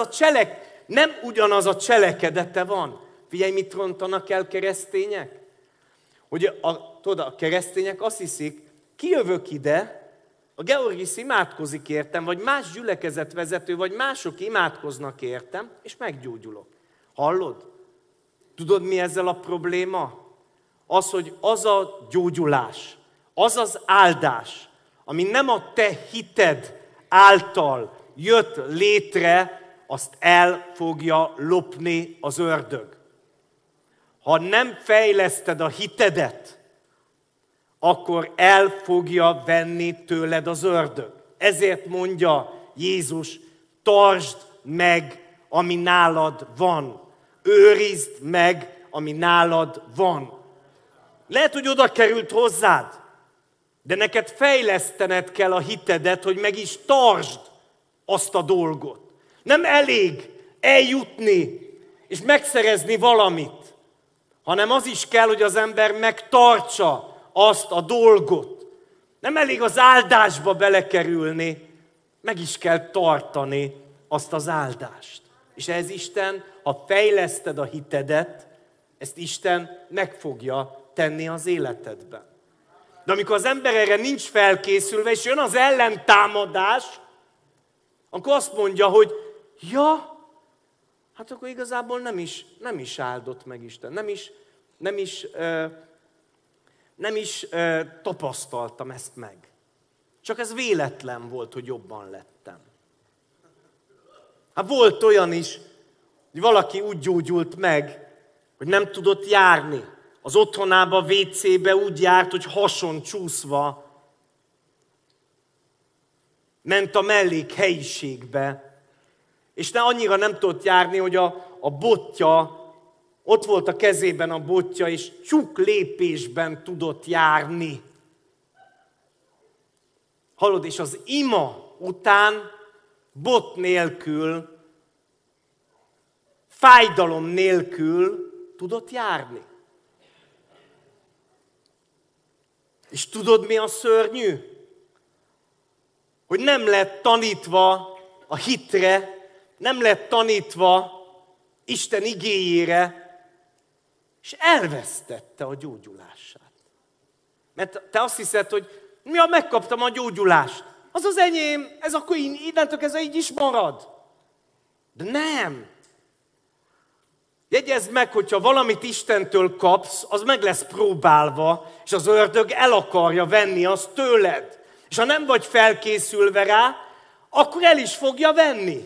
nem ugyanaz a cselekedete van. Figyelj, mit rontanak el keresztények? Hogy a keresztények azt hiszik, kijövök ide, a Georgis imádkozik értem, vagy más gyülekezetvezető, vagy mások imádkoznak értem, és meggyógyulok. Hallod? Tudod, mi ezzel a probléma? Az, hogy az a gyógyulás, az az áldás, ami nem a te hited által jött létre, azt el fogja lopni az ördög. Ha nem fejleszted a hitedet, akkor el fogja venni tőled az ördög. Ezért mondja Jézus, tartsd meg, ami nálad van. Őrizd meg, ami nálad van. Lehet, hogy oda került hozzád, de neked fejlesztened kell a hitedet, hogy meg is tartsd azt a dolgot. Nem elég eljutni és megszerezni valamit, hanem az is kell, hogy az ember megtartsa azt a dolgot. Nem elég az áldásba belekerülni, meg is kell tartani azt az áldást. És ez Isten, ha fejleszted a hitedet, ezt Isten meg fogja tenni az életedben. De amikor az ember erre nincs felkészülve, és jön az ellentámadás, akkor azt mondja, hogy ja, hát akkor igazából nem is áldott meg Isten, nem is tapasztaltam ezt meg. Csak ez véletlen volt, hogy jobban lettem. Hát volt olyan is, hogy valaki úgy gyógyult meg, hogy nem tudott járni. Az otthonába, WC-be úgy járt, hogy hason csúszva ment a mellékhelyiségbe, és annyira nem tudott járni, hogy a botja, ott volt a kezében a botja, és csuk lépésben tudott járni. Hallod, és az ima után bot nélkül, fájdalom nélkül tudott járni. És tudod, mi a szörnyű? Hogy nem lett tanítva a hitre, nem lett tanítva Isten igéjére, és elvesztette a gyógyulását. Mert te azt hiszed, hogy ja, megkaptam a gyógyulást, az az enyém, ez akkor innentől kezdve így is marad. De nem. Jegyezd meg, hogyha valamit Istentől kapsz, az meg lesz próbálva, és az ördög el akarja venni azt tőled. És ha nem vagy felkészülve rá, akkor el is fogja venni.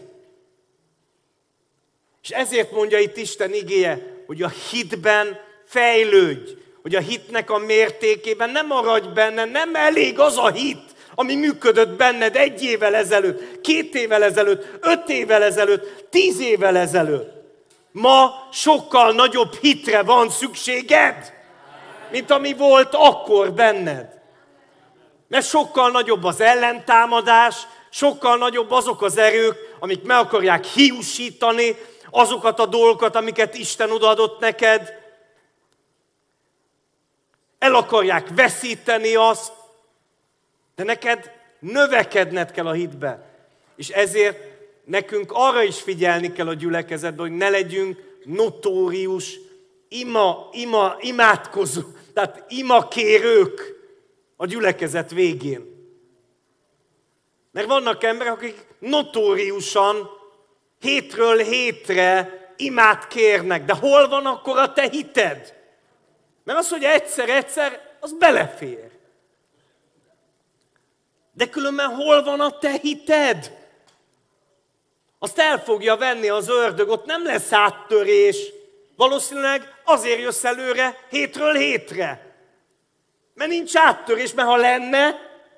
És ezért mondja itt Isten igéje, hogy a hitben fejlődj, hogy a hitnek a mértékében nem maradj benne, nem elég az a hit, ami működött benned 1 évvel ezelőtt, 2 évvel ezelőtt, 5 évvel ezelőtt, 10 évvel ezelőtt. Ma sokkal nagyobb hitre van szükséged, mint ami volt akkor benned. Mert sokkal nagyobb az ellentámadás, sokkal nagyobb azok az erők, amik meg akarják hiúsítani azokat a dolgokat, amiket Isten odaadott neked. El akarják veszíteni azt, de neked növekedned kell a hitbe. És ezért nekünk arra is figyelni kell a gyülekezetben, hogy ne legyünk notórius, imádkozó, tehát imakérők a gyülekezet végén. Mert vannak emberek, akik notóriusan hétről hétre imát kérnek, de hol van akkor a te hited? Mert az, hogy egyszer, az belefér. De különben hol van a te hited? Azt el fogja venni az ördög, ott nem lesz áttörés. Valószínűleg azért jössz előre hétről hétre. Mert nincs áttörés, mert ha lenne,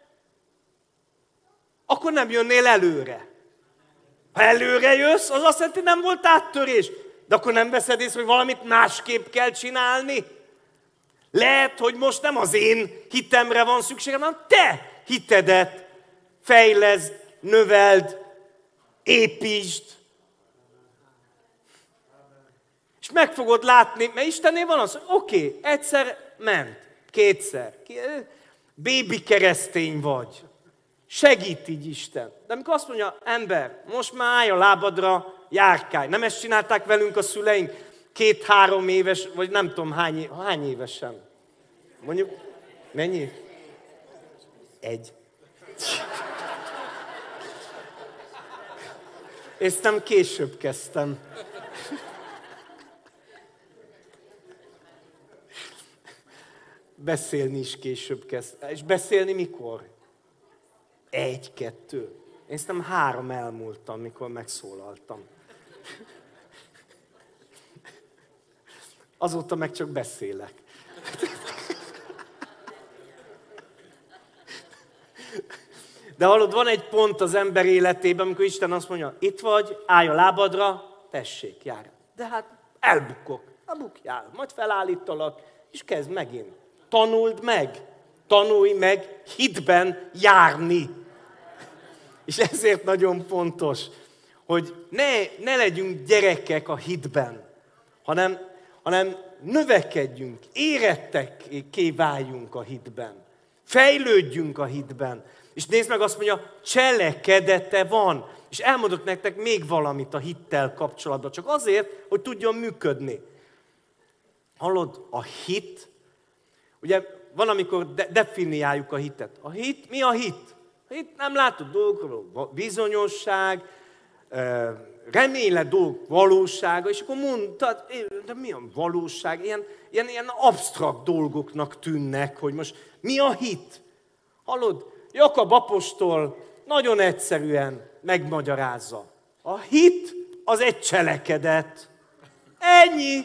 akkor nem jönnél előre. Ha előre jössz, az azt jelenti, nem volt áttörés. De akkor nem veszed észre, hogy valamit másképp kell csinálni? Lehet, hogy most nem az én hitemre van szükségem, hanem te hitedet fejleszd, növeld, építsd. És meg fogod látni, mert Istennél van az, hogy oké, egyszer ment, kétszer, bébi keresztény vagy. Segít így Isten. De amikor azt mondja, ember, most már állj a lábadra, járkálj. Nem ezt csinálták velünk a szüleink? 2-3 éves, vagy nem tudom hány évesen. Mondjuk, mennyi? 1. Ezt nem később kezdtem. Beszélni is később kezdtem. És beszélni mikor? 1, 2. Én nem 3 elmúltam, mikor megszólaltam. Azóta meg csak beszélek. De hallod, van egy pont az ember életében, amikor Isten azt mondja, itt vagy, állj a lábadra, tessék, járj. De hát elbukok. Bukjál, majd felállítalak, és kezd megint. Tanulj meg hitben járni. És ezért nagyon fontos, hogy ne legyünk gyerekek a hitben, hanem növekedjünk, érettekké váljunk a hitben. Fejlődjünk a hitben. És nézd meg, azt mondja, cselekedete van. És elmondok nektek még valamit a hittel kapcsolatban, csak azért, hogy tudjon működni. Hallod, a hit, ugye van, amikor definiáljuk a hitet. A hit, mi a hit? A hit nem látod dolgokról, bizonyosság, reményled dolgok valósága, és akkor mondtad, de mi a valóság? Ilyen absztrakt dolgoknak tűnnek, hogy most mi a hit? Hallod, Jakab apostol nagyon egyszerűen megmagyarázza. A hit az egy cselekedet. Ennyi.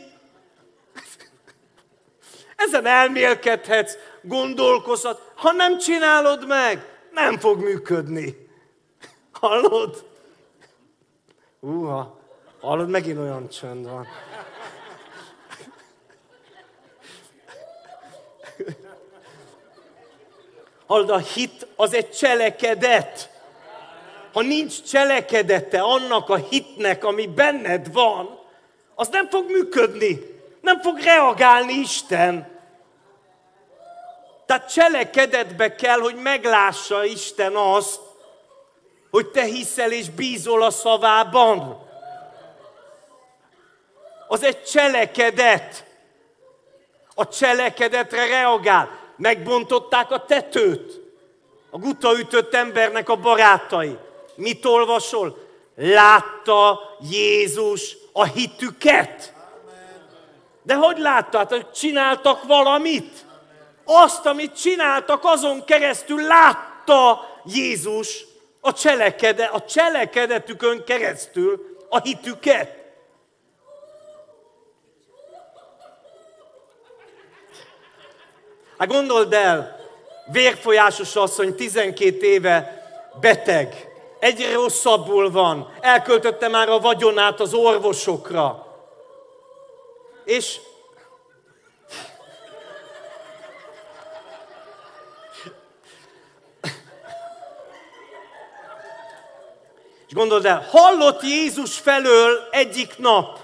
Ezen elmélkedhetsz, gondolkozhatsz. Ha nem csinálod meg, nem fog működni. Hallod? Hallod, megint olyan csönd van. Hallod, a hit az egy cselekedet. Ha nincs cselekedete annak a hitnek, ami benned van, az nem fog működni. Nem fog reagálni Isten. Tehát cselekedetbe kell, hogy meglássa Isten azt, hogy te hiszel és bízol a szavában. Az egy cselekedet. A cselekedetre reagál. Megbontották a tetőt. A gutaütött embernek a barátai. Mit olvasol? Látta Jézus a hitüket. De hogy látta? Hát, hogy csináltak valamit? Azt, amit csináltak, azon keresztül látta Jézus A cselekedetükön keresztül a hitüket. Hát gondold el, vérfolyásos asszony 12 éve beteg, egyre rosszabbul van, elköltötte már a vagyonát az orvosokra. És gondold el, hallott Jézus felől egyik nap.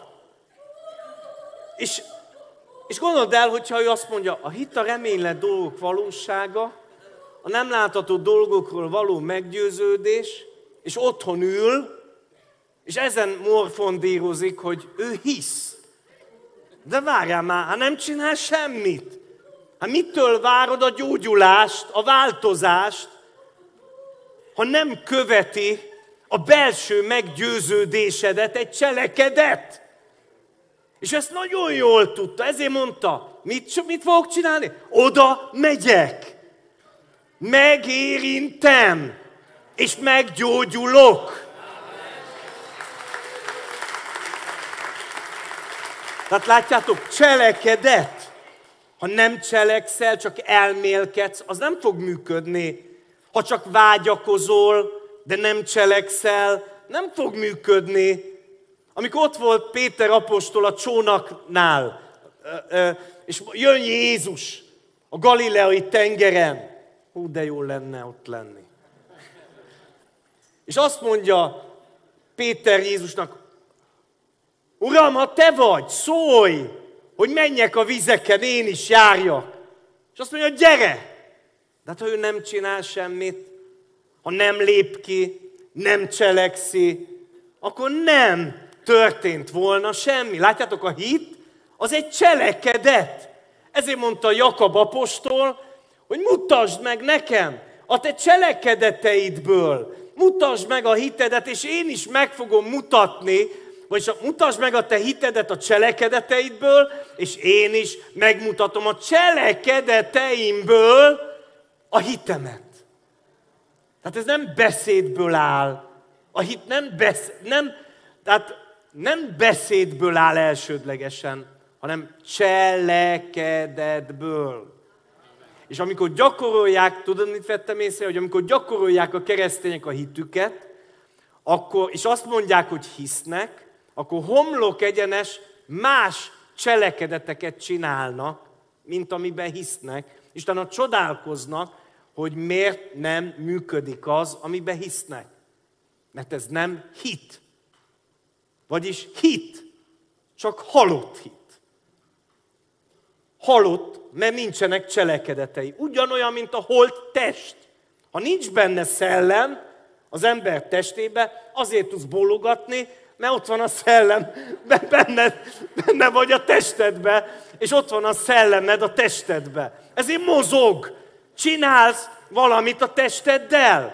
És gondold el, hogyha ő azt mondja, a hit a reménylett dolgok valósága, a nem látható dolgokról való meggyőződés, és otthon ül, és ezen morfondírozik, hogy ő hisz. De várjál már, hát nem csinál semmit. Hát mitől várod a gyógyulást, a változást, ha nem követi a belső meggyőződésedet egy cselekedet? És ezt nagyon jól tudta, ezért mondta, mit fogok csinálni? Oda megyek, megérintem, és meggyógyulok. Tehát látjátok, cselekedet. Ha nem cselekszel, csak elmélkedsz, az nem fog működni. Ha csak vágyakozol, de nem cselekszel, nem fog működni. Amikor ott volt Péter apostol a csónaknál, és jön Jézus a galileai tengeren, hú, de jó lenne ott lenni. És azt mondja Péter Jézusnak, Uram, ha te vagy, szólj, hogy menjek a vizeken, én is járjak. És azt mondja, gyere! De hát, ha ő nem csinál semmit, ha nem lép ki, nem cselekszi, akkor nem történt volna semmi. Látjátok, a hit az egy cselekedet. Ezért mondta Jakab apostol, hogy mutasd meg nekem a te cselekedeteidből. Mutasd meg a hitedet, és én is meg fogom mutatni, vagyis mutasd meg a te hitedet a cselekedeteidből, és én is megmutatom a cselekedeteimből a hitemet. Tehát ez nem beszédből áll. A hit nem beszédből áll elsődlegesen, hanem cselekedetből. És amikor gyakorolják, tudod, mit vettem észre, hogy amikor gyakorolják a keresztények a hitüket, és azt mondják, hogy hisznek, akkor homlok egyenes más cselekedeteket csinálnak, mint amiben hisznek, és utána csodálkoznak, hogy miért nem működik az, amiben hisznek. Mert ez nem hit. Vagyis hit, csak halott hit. Halott, mert nincsenek cselekedetei. Ugyanolyan, mint a holt test. Ha nincs benne szellem az ember testébe, azért tudsz bólogatni, mert ott van a szellem, benne vagy a testedbe, és ott van a szellemed a testedbe. Ezért mozog, csinálsz valamit a testeddel.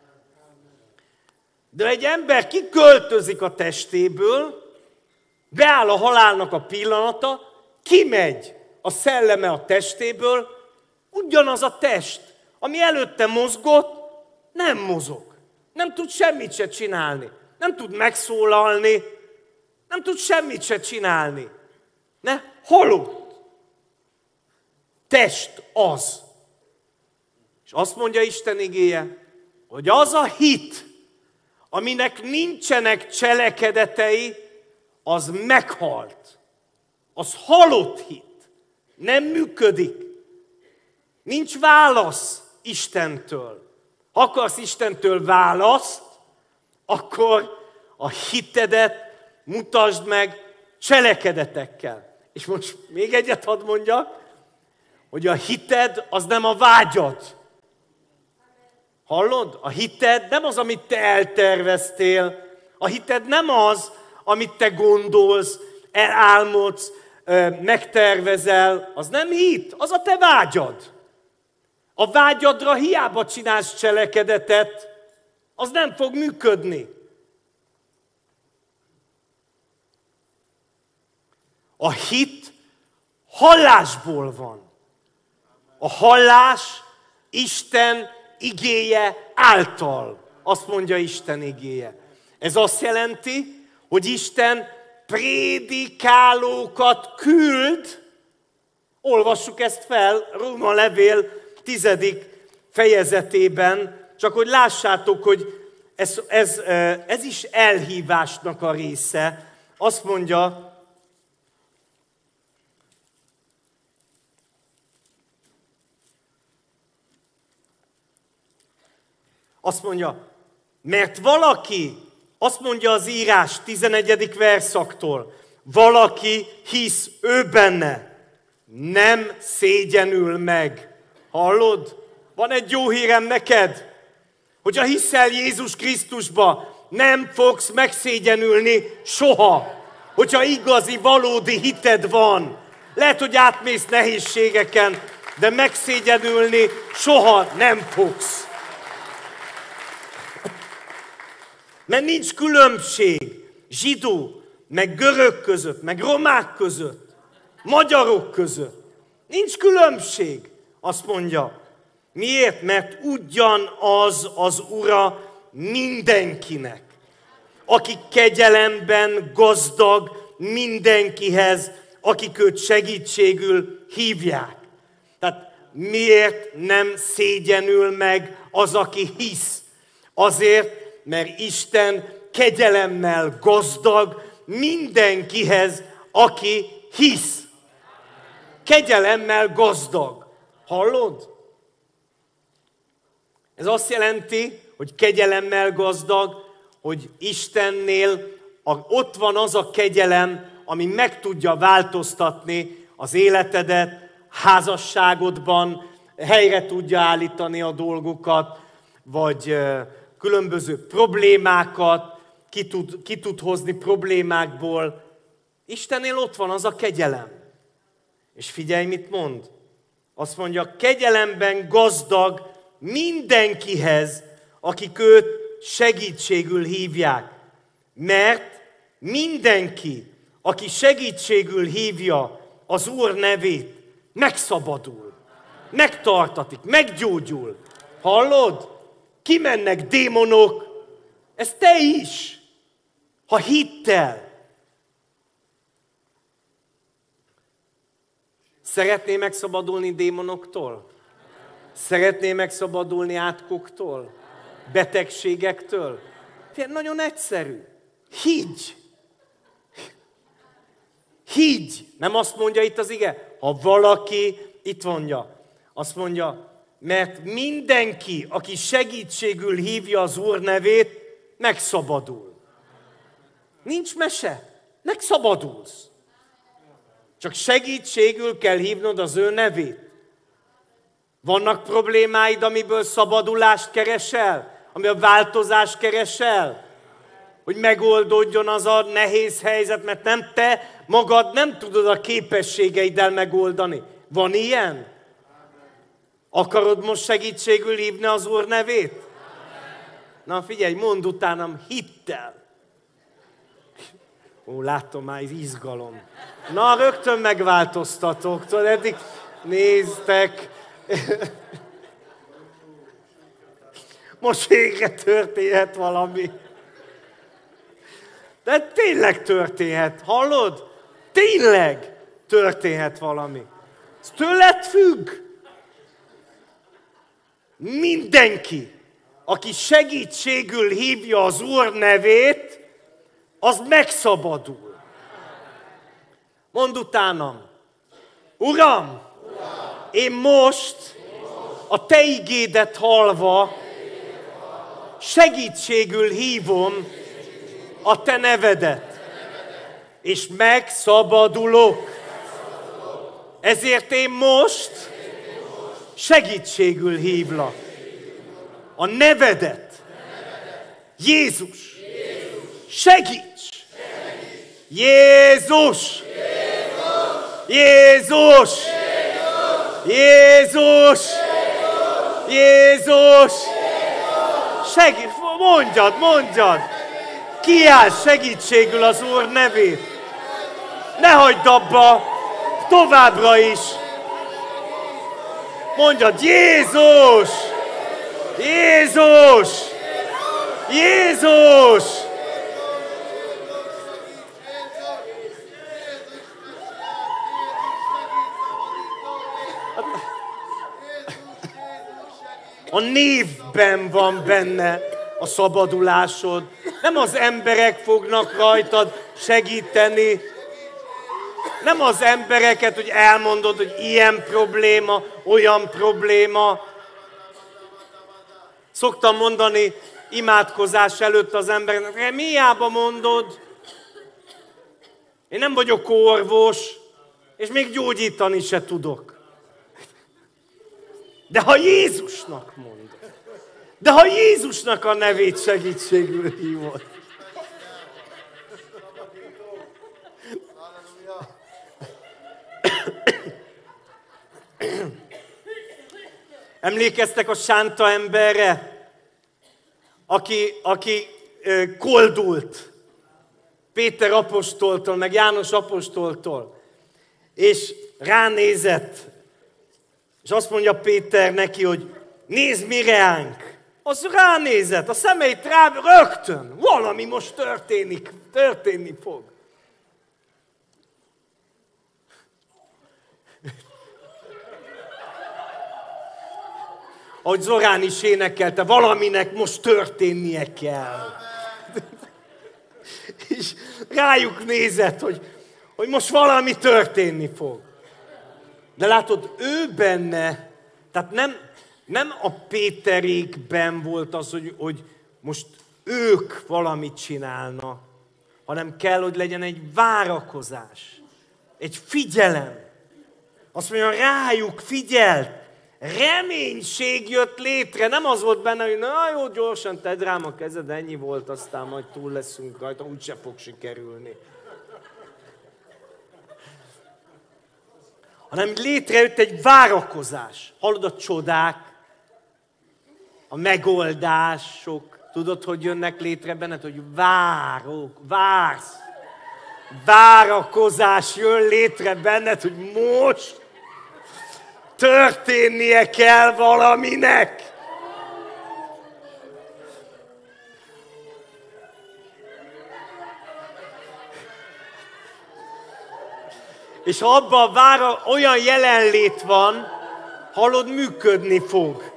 De egy ember kiköltözik a testéből, beáll a halálnak a pillanata, kimegy a szelleme a testéből, ugyanaz a test, ami előtte mozgott, nem mozog. Nem tud semmit se csinálni. Nem tud megszólalni, nem tud semmit se csinálni. Halott. Test az. És azt mondja Isten igéje, hogy az a hit, aminek nincsenek cselekedetei, az meghalt. Az halott hit. Nem működik. Nincs válasz Istentől. Ha akarsz Istentől választ, akkor a hitedet mutasd meg cselekedetekkel. És most még egyet hadd mondjak, hogy a hited az nem a vágyad. Hallod? A hited nem az, amit te elterveztél. A hited nem az, amit te gondolsz, elálmodsz, megtervezel. Az nem hit, az a te vágyad. A vágyadra hiába csinálsz cselekedetet, az nem fog működni. A hit hallásból van. A hallás Isten igéje által. azt mondja Isten igéje. Ez azt jelenti, hogy Isten prédikálókat küld. Olvassuk ezt fel Róma levél 10. fejezetében, csak hogy lássátok, hogy ez is elhívásnak a része. Azt mondja, mert valaki, azt mondja az írás 11. verszaktól, valaki hisz ő benne, nem szégyenül meg. Hallod? Van egy jó hírem neked, hogyha hiszel Jézus Krisztusba, nem fogsz megszégyenülni soha. Hogyha igazi, valódi hited van. Lehet, hogy átmész nehézségeken, de megszégyenülni soha nem fogsz. Mert nincs különbség zsidó, meg görög között, meg romák között, magyarok között. Nincs különbség, azt mondja. Miért? Mert ugyanaz az Ura mindenkinek, aki kegyelemben gazdag mindenkihez, akik őt segítségül hívják. Tehát miért nem szégyenül meg az, aki hisz? Azért, mert Isten kegyelemmel gazdag mindenkihez, aki hisz. Kegyelemmel gazdag. Hallod? Ez azt jelenti, hogy kegyelemmel gazdag, hogy Istennél ott van az a kegyelem, ami meg tudja változtatni az életedet, házasságodban, helyre tudja állítani a dolgokat, vagy különböző problémákat, ki tud hozni problémákból. Istennél ott van az a kegyelem. És figyelj, mit mond. Azt mondja, kegyelemben gazdag mindenkihez, akik őt segítségül hívják. Mert mindenki, aki segítségül hívja az Úr nevét, megszabadul, megtartatik, meggyógyul. Hallod? Kimennek démonok, ez te is, ha hittel. Szeretnél megszabadulni démonoktól? Szeretnél megszabadulni átkoktól? Betegségektől? Nagyon egyszerű. Higgy! Higgy! Nem azt mondja itt az ige? Ha valaki, itt mondja, azt mondja, mert mindenki, aki segítségül hívja az Úr nevét, megszabadul. Nincs mese, megszabadulsz. Csak segítségül kell hívnod az ő nevét. Vannak problémáid, amiből szabadulást keresel? Amiből változást keresel? Hogy megoldódjon az a nehéz helyzet, mert te magad nem tudod a képességeiddel megoldani. Van ilyen? Akarod most segítségül hívni az Úr nevét? Na figyelj, mondd utánam, hittel. Ó, látom már, izgalom. Na, rögtön megváltoztatok. Tudod, eddig néztek. Most végre történhet valami. De tényleg történhet. Hallod? Tényleg történhet valami. Ez tőled függ. Mindenki, aki segítségül hívja az Úr nevét, az megszabadul. Mondd utánam. Uram, én most a Te igédet hallva segítségül hívom a Te nevedet, és megszabadulok. Ezért én most segítségül hívlak. A nevedet. Jézus. Segíts! Jézus! Jézus! Jézus! Jézus! Segíts! Mondjad! Kiáll segítségül az Úr nevét. Ne hagyd abba, továbbra is. Mondjad, Jézus! Jézus! Jézus! A névben van benne a szabadulásod. Nem az emberek fognak rajtad segíteni. Nem az embereket, hogy elmondod, hogy ilyen probléma, olyan probléma. Szoktam mondani imádkozás előtt az embereknek, mi hiába mondod? Én nem vagyok orvos, és még gyógyítani se tudok. De ha Jézusnak mondod, de ha Jézusnak a nevét segítségül hívod, emlékeztek a sánta emberre, aki koldult Péter apostoltól, meg János apostoltól, és ránézett, és azt mondja Péter neki, hogy nézd mi reánk. Az ránézett, a szemeit rá, rögtön, valami most történni fog. Ahogy Zorán is énekelte, valaminek most történnie kell. És rájuk nézett, hogy most valami történni fog. De látod, ő benne, tehát nem a Péterékben volt az, hogy most ők valamit csinálnak, hanem kell, hogy legyen egy várakozás, egy figyelem. Azt mondja, rájuk figyelt, reménység jött létre, nem az volt benne, hogy na jó, gyorsan tedd rám a kezed, ennyi volt, aztán majd túl leszünk rajta, úgyse fog sikerülni. Hanem létrejött egy várakozás. Hallod a csodák, a megoldások, tudod, hogy jönnek létre benned, hogy vársz. Várakozás jön létre benned, hogy most történnie kell valaminek. És ha abban olyan jelenlét van, hallod, működni fog.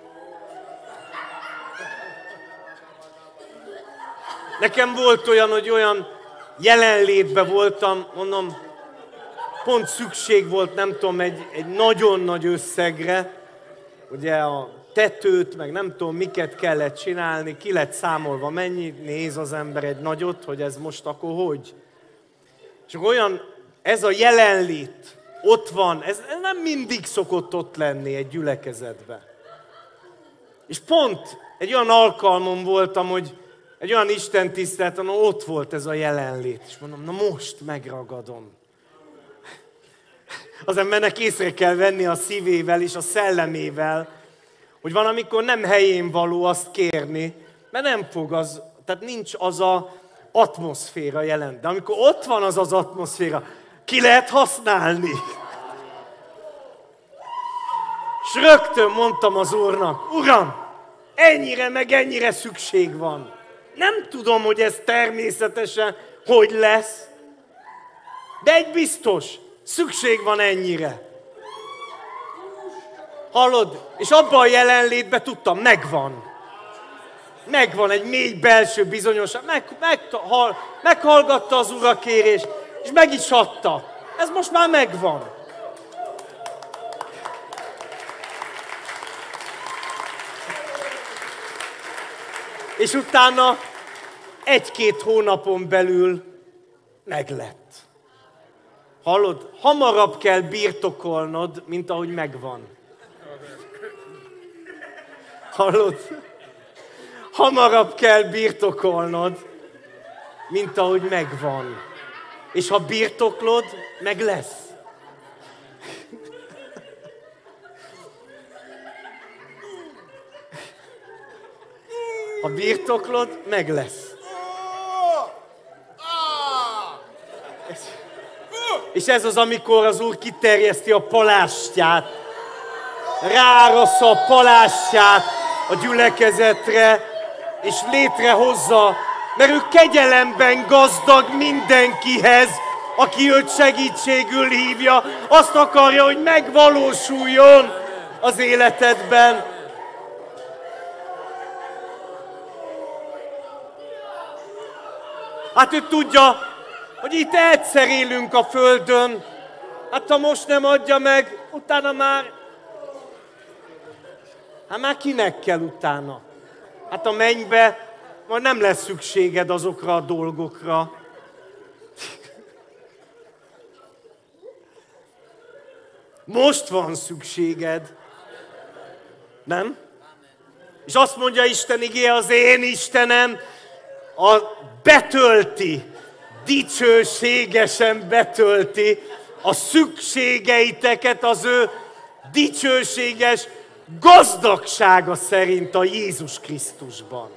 Nekem volt olyan, hogy olyan jelenlétben voltam, mondom, pont szükség volt, nem tudom, egy nagyon nagy összegre, ugye a tetőt, meg nem tudom, miket kellett csinálni, ki lett számolva, mennyi, néz az ember egy nagyot, hogy ez most akkor hogy. És akkor olyan, ez a jelenlét ott van, ez nem mindig szokott ott lenni egy gyülekezetben. És pont egy olyan alkalmon voltam, hogy egy olyan istentiszteleten, ott volt ez a jelenlét. És mondom, na most megragadom. Az embernek észre kell venni a szívével és a szellemével, hogy van, amikor nem helyén való azt kérni, mert nem fog az, tehát nincs az az atmoszféra jelen. De amikor ott van az az atmoszféra, ki lehet használni. És rögtön mondtam az Úrnak, Uram, ennyire meg ennyire szükség van. Nem tudom, hogy ez természetesen hogy lesz, de egy biztos, szükség van ennyire. Hallod? És abban a jelenlétben tudtam, megvan. Megvan egy mély belső bizonyosság. Meghallgatta az Úr a kérést, és meg is adta. Ez most már megvan. És utána 1-2 hónapon belül meglett. Hallod? Hamarabb kell birtokolnod, mint ahogy megvan. Hallod? Hamarabb kell birtokolnod, mint ahogy megvan. És ha birtoklod, meg lesz. Ha birtoklod, meg lesz. És ez az, amikor az Úr kiterjeszti a palástját, rárassza a palástját a gyülekezetre, és létrehozza, mert ő kegyelemben gazdag mindenkihez, aki őt segítségül hívja. Azt akarja, hogy megvalósuljon az életedben. Hát ő tudja, hogy itt egyszer élünk a földön. Hát ha most nem adja meg, utána már... Hát már kinek kell utána? Hát a mennybe majd nem lesz szükséged azokra a dolgokra. Most van szükséged. Nem? És azt mondja Isten igéje, az én Istenem betölti, dicsőségesen betölti a szükségeiteket az ő dicsőséges gazdagsága szerint a Jézus Krisztusban.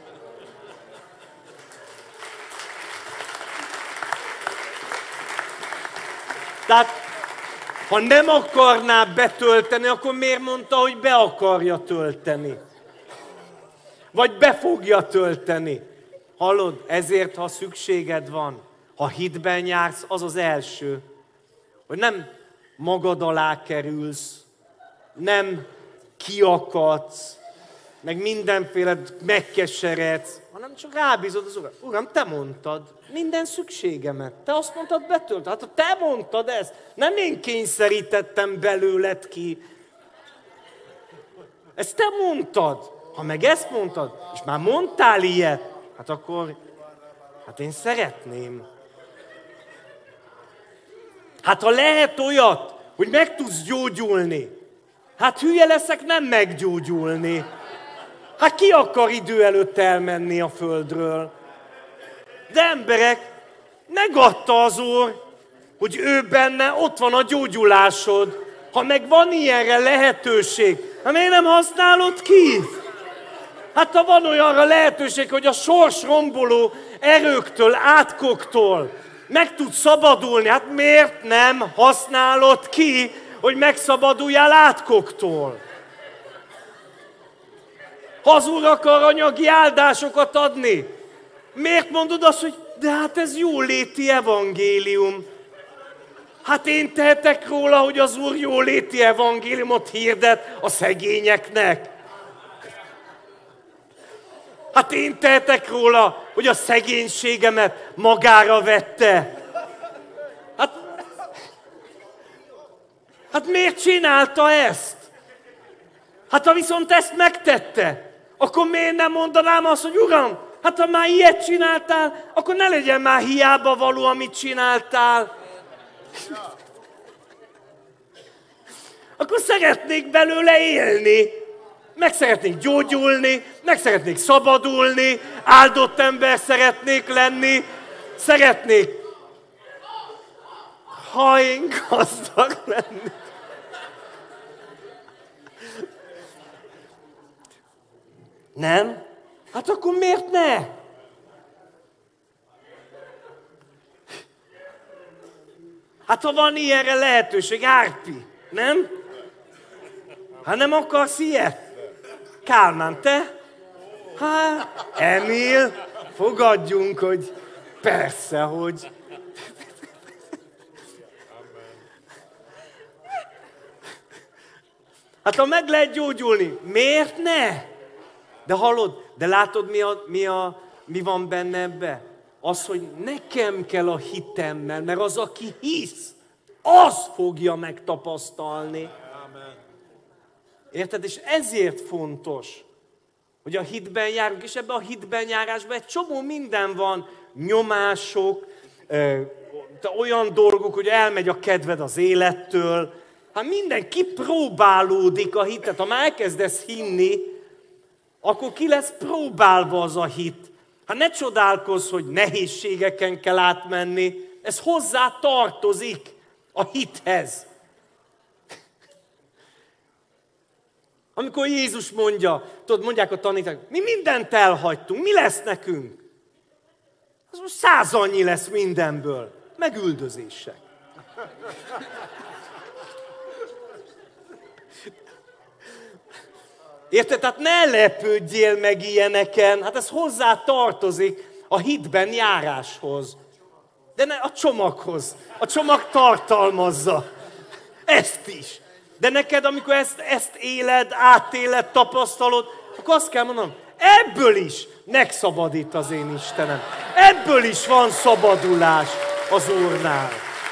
Tehát, ha nem akarná betölteni, akkor miért mondta, hogy be akarja tölteni? Vagy be fogja tölteni? Hallod? Ezért, ha szükséged van, ha hitben jársz, az az első, hogy nem magad alá kerülsz, nem kiakadsz, meg mindenféle megkeseredsz, hanem csak rábízod az Urat. Uram, te mondtad minden szükségemet. Te azt mondtad, betölt. Hát ha te mondtad ezt, nem én kényszerítettem belőled ki. Ezt te mondtad. Ha meg ezt mondtad, és már mondtál ilyet, hát akkor, hát én szeretném. Hát ha lehet olyat, hogy meg tudsz gyógyulni, hát hülye leszek nem meggyógyulni. Hát ki akar idő előtt elmenni a földről? De emberek, megadta az Úr, hogy ő benne ott van a gyógyulásod. Ha meg van ilyenre lehetőség, hát miért nem használod ki? Hát ha van olyanra lehetőség, hogy a sorsromboló erőktől, átkoktól meg tudsz szabadulni, hát miért nem használod ki, hogy megszabaduljál átkoktól? Ha az Úr akar anyagi áldásokat adni, miért mondod azt, hogy de hát ez jóléti evangélium? Hát én tehetek róla, hogy az Úr jóléti evangéliumot hirdet a szegényeknek. Hát én tehetek róla, hogy a szegénységemet magára vette. Hát miért csinálta ezt? Hát ha viszont ezt megtette, akkor miért nem mondanám azt, hogy Uram, hát ha már ilyet csináltál, akkor ne legyen már hiába való, amit csináltál. Akkor szeretnék belőle élni, meg szeretnék gyógyulni, meg szeretnék szabadulni, áldott ember szeretnék lenni, szeretnék, ha én gazdag lenni. Nem? Hát akkor miért ne? Hát ha van ilyenre lehetőség, Árpi, nem? Hát nem akarsz ilyet? Kálmán, te? Hát, Emil, fogadjunk, hogy persze, hogy... Hát ha meg lehet gyógyulni, miért ne? De hallod, de látod, mi van benne ebbe? Az, hogy nekem kell a hitemmel, mert az, aki hisz, az fogja megtapasztalni. Érted? És ezért fontos, hogy a hitben járunk, és ebben a hitben járásban egy csomó minden van, nyomások, olyan dolgok, hogy elmegy a kedved az élettől. Hát minden kipróbálódik a hitet. Ha már elkezdesz hinni, akkor ki lesz próbálva az a hit. Hát ne csodálkozz, hogy nehézségeken kell átmenni. Ez hozzá tartozik a hithez. Amikor Jézus mondja, tudod, mondják a tanítványok, mi mindent elhagytunk, mi lesz nekünk? Az most 100 annyi lesz mindenből, meg üldözések. Érted? Tehát ne lepődjél meg ilyeneken. Hát ez hozzá tartozik a hitben járáshoz. De ne a csomaghoz. A csomag tartalmazza ezt is. De neked, amikor ezt éled, átéled, tapasztalod, akkor azt kell mondanom, ebből is megszabadít az én Istenem. Ebből is van szabadulás az Úrnál.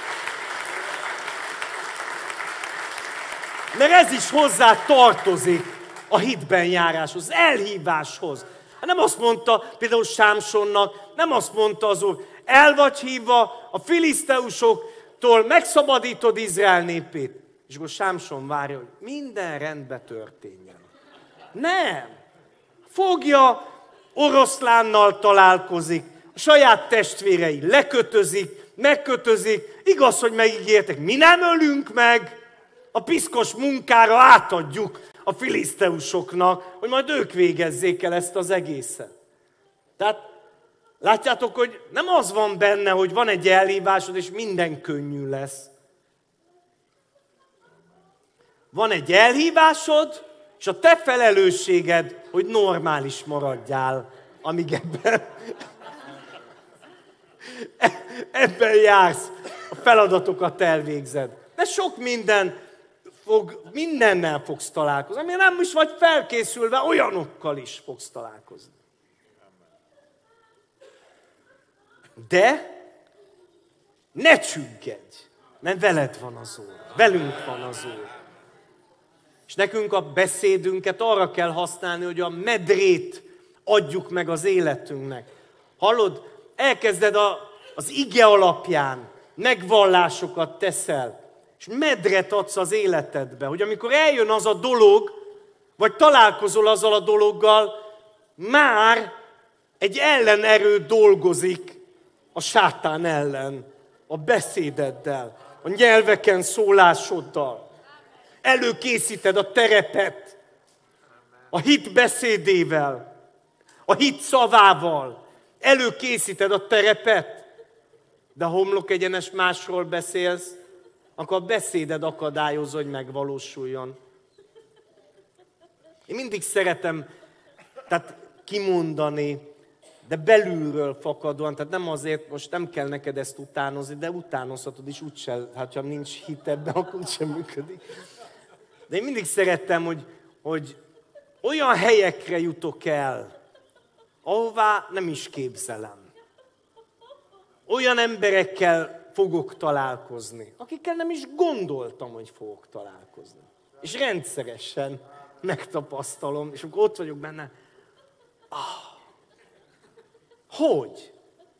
Mert ez is hozzá tartozik a hitben járáshoz, az elhíváshoz. Nem azt mondta például Sámsonnak, nem azt mondta az Úr, el vagy hívva a filiszteusoktól, megszabadítod Izrael népét. És akkor Sámson várja, hogy minden rendbe történjen. Nem! Fogja, oroszlánnal találkozik, a saját testvérei lekötözik, megkötözik, igaz, hogy megígértek, mi nem ölünk meg, a piszkos munkára átadjuk a filiszteusoknak, hogy majd ők végezzék el ezt az egészet. Tehát látjátok, hogy nem az van benne, hogy van egy elhívásod, és minden könnyű lesz. Van egy elhívásod, és a te felelősséged, hogy normális maradjál, amíg ebben jársz, a feladatokat elvégzed. De sok mindennel fogsz találkozni. Amíg nem is vagy felkészülve, olyanokkal is fogsz találkozni. De ne csüggedj, mert veled van az Úr, velünk van az Úr. És nekünk a beszédünket arra kell használni, hogy a medrét adjuk meg az életünknek. Hallod, elkezded az ige alapján, megvallásokat teszel, és medret adsz az életedbe, hogy amikor eljön az a dolog, vagy találkozol azzal a dologgal, már egy ellenerő dolgozik a sátán ellen, a beszédeddel, a nyelveken szólásoddal. Előkészíted a terepet a hit beszédével, a hit szavával. Előkészíted a terepet, de ha homlok egyenes másról beszélsz, akkor a beszéded akadályozza, hogy megvalósuljon. Én mindig szeretem kimondani, de belülről fakadóan, tehát nem azért, most nem kell neked ezt utánozni, de utánozhatod is úgyse, hát ha nincs hit ebben, akkor úgysem működik. De én mindig szerettem, hogy olyan helyekre jutok el, ahová nem is képzelem. Olyan emberekkel fogok találkozni, akikkel nem is gondoltam, hogy fogok találkozni. És rendszeresen megtapasztalom, és akkor ott vagyok benne, hogy?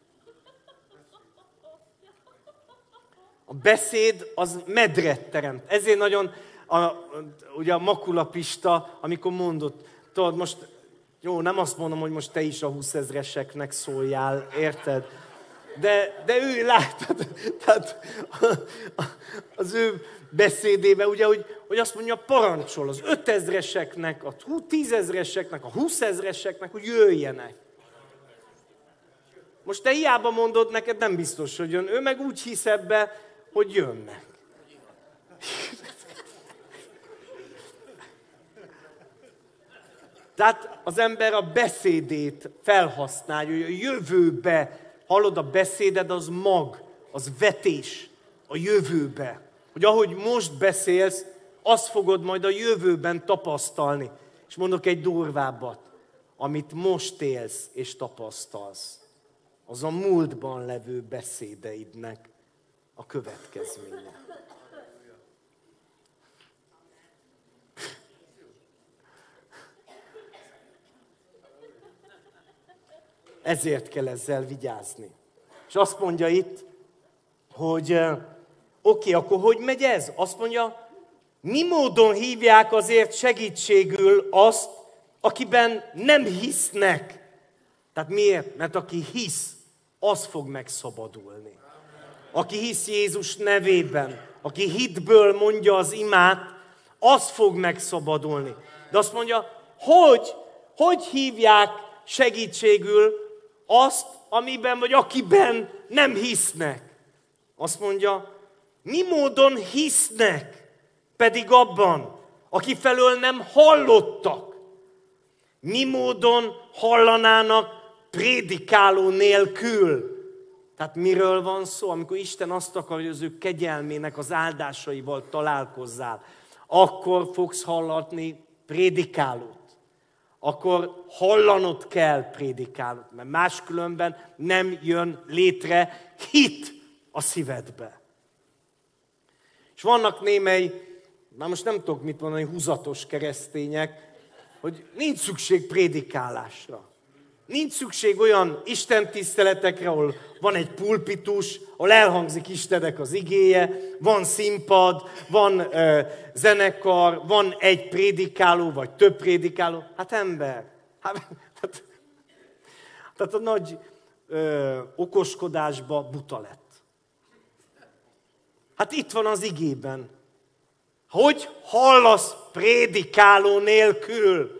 A beszéd az medret teremt. Ezért nagyon, ugye a Makula Pista, amikor mondott, tudod, most, jó, nem azt mondom, hogy most te is a 20 000-eseknek szóljál, érted? De ő láttad, tehát az ő beszédében, ugye, hogy azt mondja, parancsol az 5000-eseknek, a 10 000-eseknek, a 20 000-eseknek, hogy jöjjenek. Most te hiába mondod, neked nem biztos, hogy jön. Ő meg úgy hisz ebbe, hogy jönnek. Tehát az ember a beszédét felhasználja, hogy a jövőbe, hallod, a beszéded az mag, az vetés a jövőbe. Hogy ahogy most beszélsz, azt fogod majd a jövőben tapasztalni. És mondok egy durvábbat, amit most élsz és tapasztalsz. Az a múltban levő beszédeidnek a következménye. Ezért kell ezzel vigyázni. És azt mondja itt, hogy oké, akkor hogy megy ez? Azt mondja, mi módon hívják azért segítségül azt, akiben nem hisznek? Tehát miért? Mert aki hisz, az fog megszabadulni. Aki hisz Jézus nevében, aki hitből mondja az imát, az fog megszabadulni. De azt mondja, hogy hívják segítségül azt, amiben vagy akiben nem hisznek. Azt mondja, mi módon hisznek pedig abban, aki felől nem hallottak. Mi módon hallanának prédikáló nélkül? Tehát miről van szó? Amikor Isten azt akarja, hogy az ő kegyelmének az áldásaival találkozzál, akkor fogsz hallatni prédikálót. Akkor hallanod kell prédikálót, mert máskülönben nem jön létre hit a szívedbe. És vannak némely, már most nem tudok mit mondani, húzatos keresztények, hogy nincs szükség prédikálásra. Nincs szükség olyan istentiszteletekre, ahol van egy pulpitus, ahol elhangzik Istennek az igéje, van színpad, van zenekar, van egy prédikáló, vagy több prédikáló. Hát ember, tehát a nagy okoskodásba buta lett. Hát itt van az igében. Hogy hallasz prédikáló nélkül?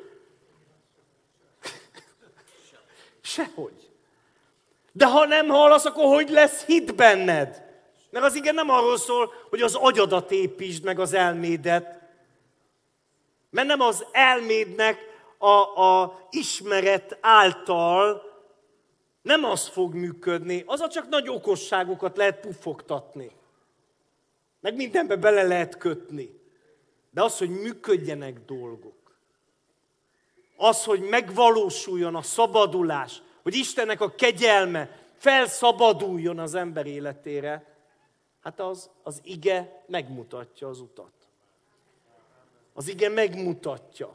Sehogy. De ha nem hallasz, akkor hogy lesz hit benned? Mert az ige nem arról szól, hogy az agyadat építsd meg az elmédet. Mert nem az elmédnek a ismeret által nem az fog működni, az csak nagy okosságokat lehet puffogtatni. Meg mindenbe bele lehet kötni. De az, hogy működjenek dolgok, az, hogy megvalósuljon a szabadulás, hogy Istennek a kegyelme felszabaduljon az ember életére, hát az ige megmutatja az utat. Az ige megmutatja.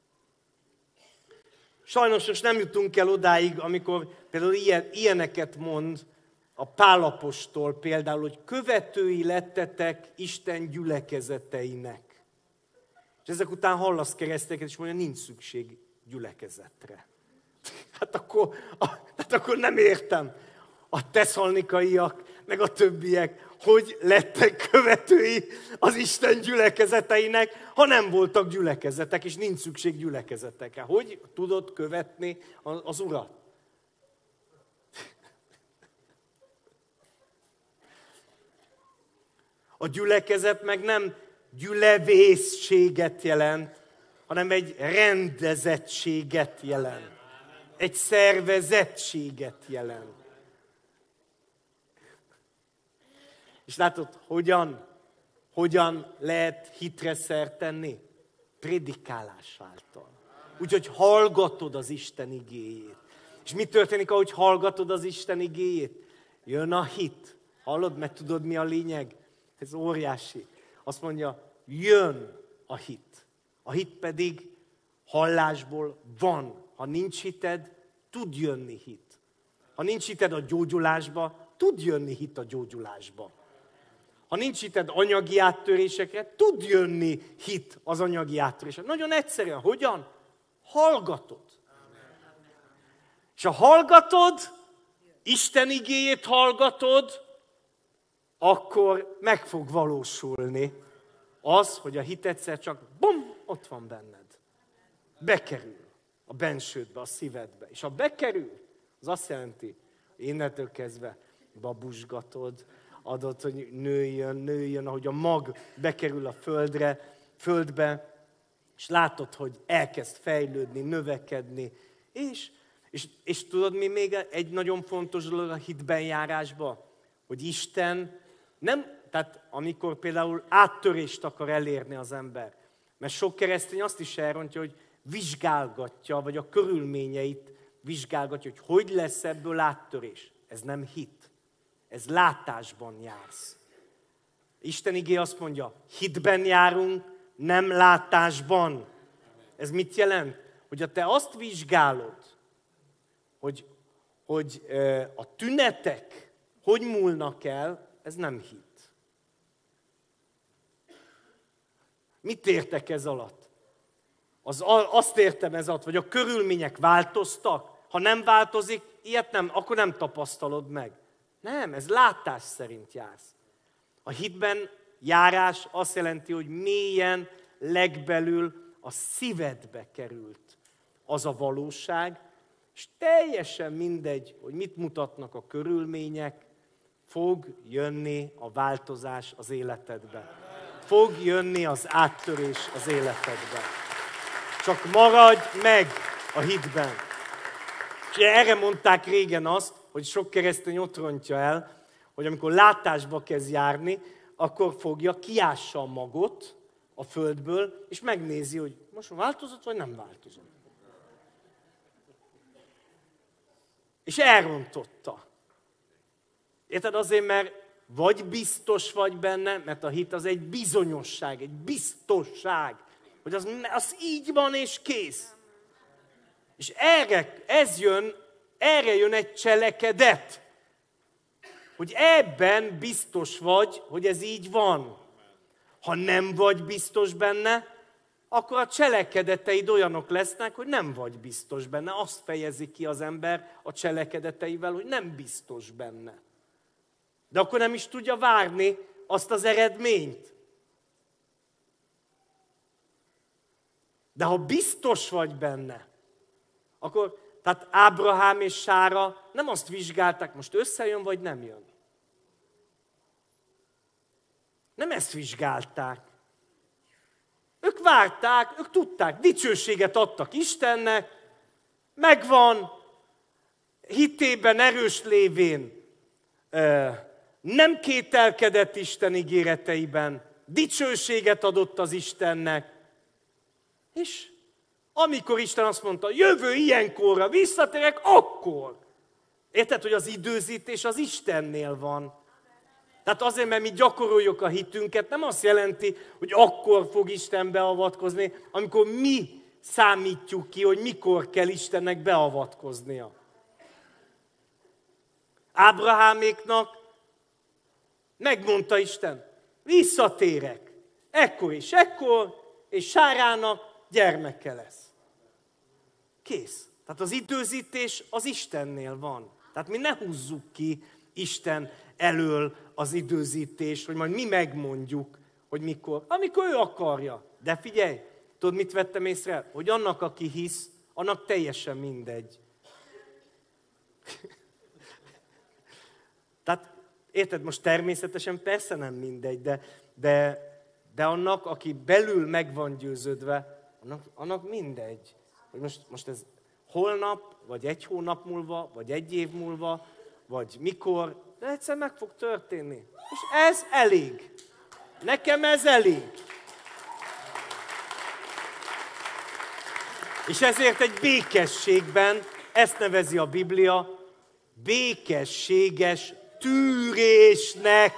Sajnos most nem jutunk el odáig, amikor például ilyeneket mond a Pál apostol például, hogy követői lettetek Isten gyülekezeteinek. És ezek után hallasz kereszteket, és mondja, nincs szükség gyülekezetre. Hát akkor nem értem. A tesszalonikaiak, meg a többiek, hogy lettek követői az Isten gyülekezeteinek, ha nem voltak gyülekezetek, és nincs szükség gyülekezetekre. Hogy tudod követni az Urat? A gyülekezet meg nem gyülevészséget jelent, hanem egy rendezettséget jelent. Egy szervezettséget jelent. És látod, hogyan lehet hitre szert tenni? Prédikálás által. Úgyhogy hallgatod az Isten igéjét. És mi történik, ahogy hallgatod az Isten igéjét? Jön a hit. Hallod, mert tudod, mi a lényeg? Ez óriási. Azt mondja, jön a hit. A hit pedig hallásból van. Ha nincs hited, tud jönni hit. Ha nincs hited a gyógyulásba, tud jönni hit a gyógyulásba. Ha nincs hited anyagi áttörésekre, tud jönni hit az anyagi áttörésekre. Nagyon egyszerűen. Hogyan? Hallgatod. És ha hallgatod, Isten igéjét hallgatod, akkor meg fog valósulni az, hogy a hit egyszer csak bum, ott van benned. Bekerül a bensődbe, a szívedbe. És ha bekerül, az azt jelenti, hogy innentől kezdve babusgatod, adott, hogy nőjön, ahogy a mag bekerül a földbe, és látod, hogy elkezd fejlődni, növekedni, és tudod, mi még egy nagyon fontos dolog a hitben járásban? Hogy Isten nem, tehát amikor például áttörést akar elérni az ember, mert sok keresztény azt is elrontja, hogy vizsgálgatja, vagy a körülményeit vizsgálgatja, hogy lesz ebből áttörés. Ez nem hit. Ez látásban jársz. Isten igé azt mondja, hitben járunk, nem látásban. Ez mit jelent? Hogy ha te azt vizsgálod, hogy a tünetek hogy múlnak el, ez nem hit. Mit értek ez alatt? Azt értem ez alatt, hogy a körülmények változtak. Ha nem változik, ilyet nem, akkor nem tapasztalod meg. Nem, ez látás szerint jársz. A hitben járás azt jelenti, hogy mélyen, legbelül a szívedbe került az a valóság, és teljesen mindegy, hogy mit mutatnak a körülmények, fog jönni a változás az életedbe. Fog jönni az áttörés az életedbe. Csak maradj meg a hitben. És erre mondták régen azt, hogy sok keresztény ott rontja el, hogy amikor látásba kezd járni, akkor fogja, kiássa a magot a földből, és megnézi, hogy most változott, vagy nem változott. És elrontotta. Érted? Azért, mert vagy biztos vagy benne, mert a hit az egy bizonyosság, egy biztosság, hogy az így van és kész. És erre jön egy cselekedet, hogy ebben biztos vagy, hogy ez így van. Ha nem vagy biztos benne, akkor a cselekedeteid olyanok lesznek, hogy nem vagy biztos benne. Azt fejezi ki az ember a cselekedeteivel, hogy nem biztos benne. De akkor nem is tudja várni azt az eredményt. De ha biztos vagy benne, akkor, tehát Ábrahám és Sára nem azt vizsgálták, most összejön vagy nem jön. Nem ezt vizsgálták. Ők várták, ők tudták, dicsőséget adtak Istennek, megvan, hitében erős lévén, nem kételkedett Isten ígéreteiben, dicsőséget adott az Istennek, és amikor Isten azt mondta, jövő ilyenkorra visszatérek, akkor. Érted, hogy az időzítés az Istennél van. Tehát azért, mert mi gyakoroljuk a hitünket, nem azt jelenti, hogy akkor fog Isten beavatkozni, amikor mi számítjuk ki, hogy mikor kell Istennek beavatkoznia. Ábraháméknak megmondta Isten, visszatérek, ekkor és Sárának gyermeke lesz. Kész. Tehát az időzítés az Istennél van. Tehát mi ne húzzuk ki Isten elől az időzítést, hogy majd mi megmondjuk, hogy mikor. Amikor ő akarja. De figyelj, tudod, mit vettem észre? Hogy annak, aki hisz, annak teljesen mindegy. Tehát, érted, most természetesen persze nem mindegy, de annak, aki belül meg van győződve, annak mindegy. Hogy most ez holnap, vagy egy hónap múlva, vagy egy év múlva, vagy mikor, de egyszer meg fog történni. És ez elég. Nekem ez elég. És ezért egy békességben, ezt nevezi a Biblia, békességes tűrésnek.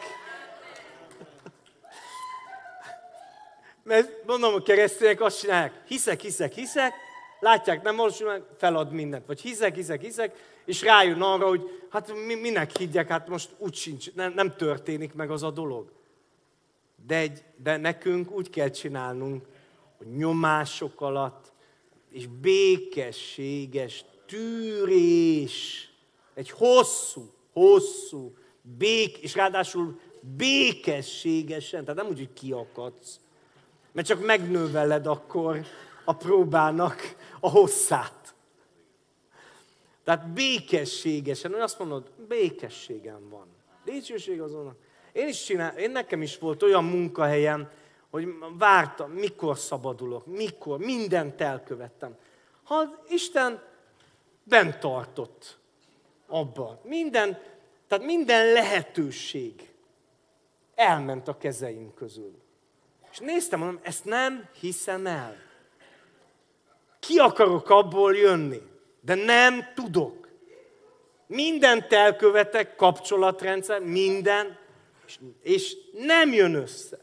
Mert mondom, a keresztények azt csinálják, hiszek, látják, nem valósul meg, felad mindent. Vagy hiszek, és rájön arra, hogy hát minek higgyek, hát most úgy sincs, nem történik meg az a dolog. De nekünk úgy kell csinálnunk, hogy nyomások alatt, és békességes tűrés, egy hosszú, és ráadásul békességesen, tehát nem úgy, hogy kiakadsz, mert csak megnöveled akkor a próbának a hosszát. Tehát békességesen, hogy azt mondod, békességem van. Dicsőség azonnak. Nekem is volt olyan munkahelyem, hogy vártam, mikor szabadulok, mindent elkövettem. Ha Isten bent tartott abban, tehát minden lehetőség elment a kezeim közül. És néztem, mondom, ezt nem hiszem el. Ki akarok abból jönni, de nem tudok. Mindent elkövetek, kapcsolatrendszer, minden, és nem jön össze.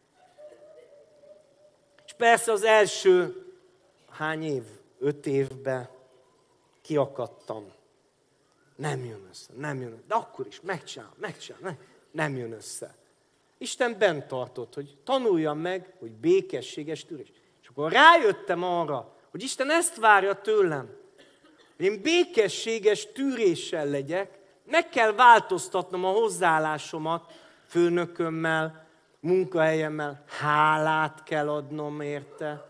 És persze az első 5 évben kiakadtam. Nem jön össze. De akkor is megcsinálom, nem jön össze. Isten bent tartott, hogy tanuljam meg, hogy békességes tűrés. És akkor rájöttem arra, hogy Isten ezt várja tőlem, hogy én békességes tűréssel legyek, meg kell változtatnom a hozzáállásomat főnökömmel, munkahelyemmel, hálát kell adnom érte.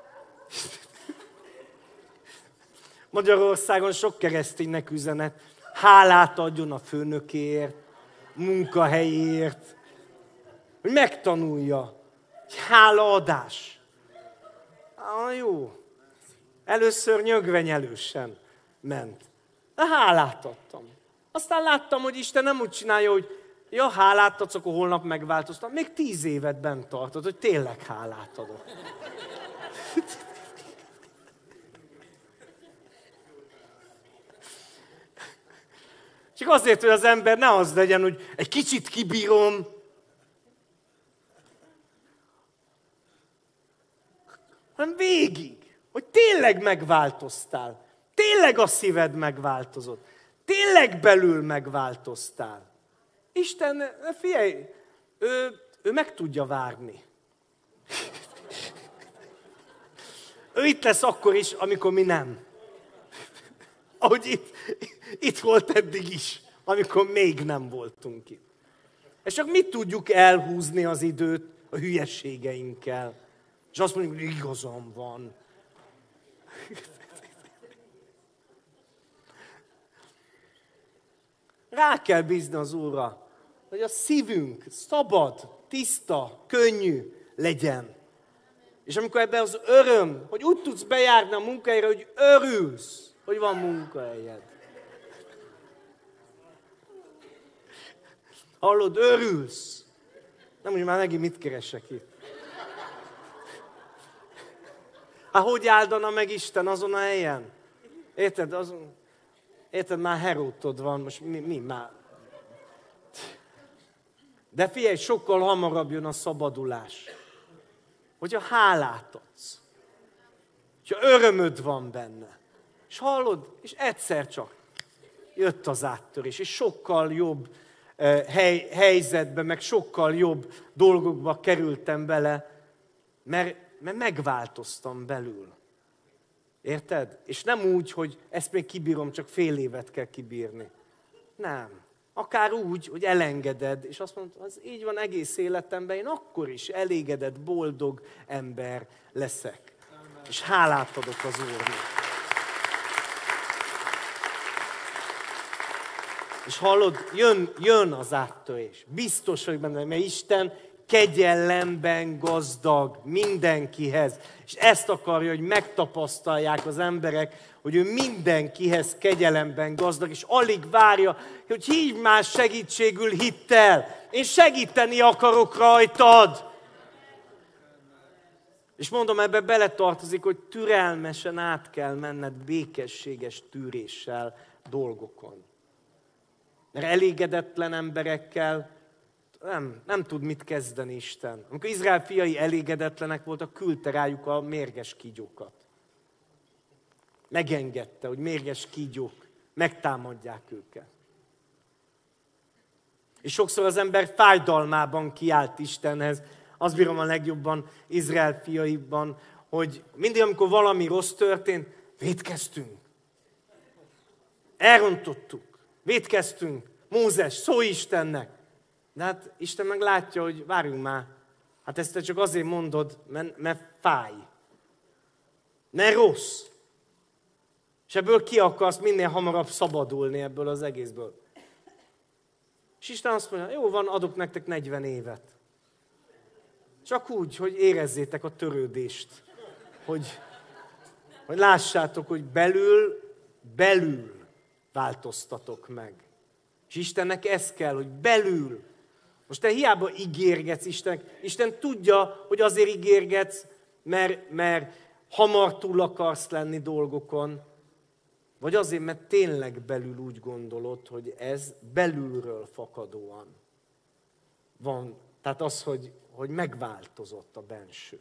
Magyarországon sok kereszténynek üzenet, hálát adjon a főnökéért, munkahelyért, hogy megtanulja, hogy hálaadás. Jó. Először nyögvenyelősen ment. De hálát adtam. Aztán láttam, hogy Isten nem úgy csinálja, hogy ja, hálát adsz, akkor holnap megváltoztam. Még 10 évet bent tartott, hogy tényleg hálát adok. Csak azért, hogy az ember ne az legyen, hogy egy kicsit kibírom, hanem végig, hogy tényleg megváltoztál. Tényleg a szíved megváltozott. Tényleg belül megváltoztál. Isten, figyelj, ő meg tudja várni. Ő itt lesz akkor is, amikor mi nem. Ahogy itt volt eddig is, amikor még nem voltunk itt. És csak mi tudjuk elhúzni az időt a hülyeségeinkkel. És azt mondjuk, hogy igazam van. Rá kell bízni az Úrra, hogy a szívünk szabad, tiszta, könnyű legyen. És amikor ebben az öröm, hogy úgy tudsz bejárni a munkahelyre, hogy örülsz, hogy van munkahelyed. Hallod, örülsz. Nem, hogy már megint mit keresek itt. Hát hogy áldana meg Isten azon a helyen? Érted? Érted, már herótod van, most mi már? De figyelj, sokkal hamarabb jön a szabadulás. Hogyha hálát adsz. Hogyha örömöd van benne. És hallod, és egyszer csak jött az áttörés, és sokkal jobb helyzetbe, meg sokkal jobb dolgokba kerültem bele, mert megváltoztam belül. Érted? És nem úgy, hogy ezt még kibírom, csak fél évet kell kibírni. Nem. Akár úgy, hogy elengeded, és azt mondod, az így van egész életemben, én akkor is elégedett, boldog ember leszek. És hálát adok az Úrnak. És hallod, jön az áttörés. Biztos vagyok benne, mert Isten kegyelemben gazdag mindenkihez. És ezt akarja, hogy megtapasztalják az emberek, hogy ő mindenkihez kegyelemben gazdag, és alig várja, hogy hívj már segítségül hittel. Én segíteni akarok rajtad. És mondom, ebbe beletartozik, hogy türelmesen át kell menned békességes tűréssel dolgokon. Mert elégedetlen emberekkel nem tud mit kezdeni Isten. Amikor Izrael fiai elégedetlenek voltak, küldte rájuk a mérges kígyókat. Megengedte, hogy mérges kígyók megtámadják őket. És sokszor az ember fájdalmában kiált Istenhez. Azt bírom a legjobban Izrael fiaiban, hogy mindig, amikor valami rossz történt, vétkeztünk. Elrontottuk. Vétkeztünk. Mózes, szólj Istennek. De hát Isten meg látja, hogy várjunk már. Hát ezt te csak azért mondod, mert fáj. Mert rossz. És ebből ki akarsz minél hamarabb szabadulni ebből az egészből. És Isten azt mondja, jó van, adok nektek 40 évet. Csak úgy, hogy érezzétek a törődést. Hogy lássátok, hogy belül változtatok meg. És Istennek ez kell, hogy belül. Most te hiába ígérgetsz Istennek. Isten tudja, hogy azért ígérgetsz, mert hamar túl akarsz lenni dolgokon, vagy azért, mert tényleg belül úgy gondolod, hogy ez belülről fakadóan van. Tehát az, hogy megváltozott a benső.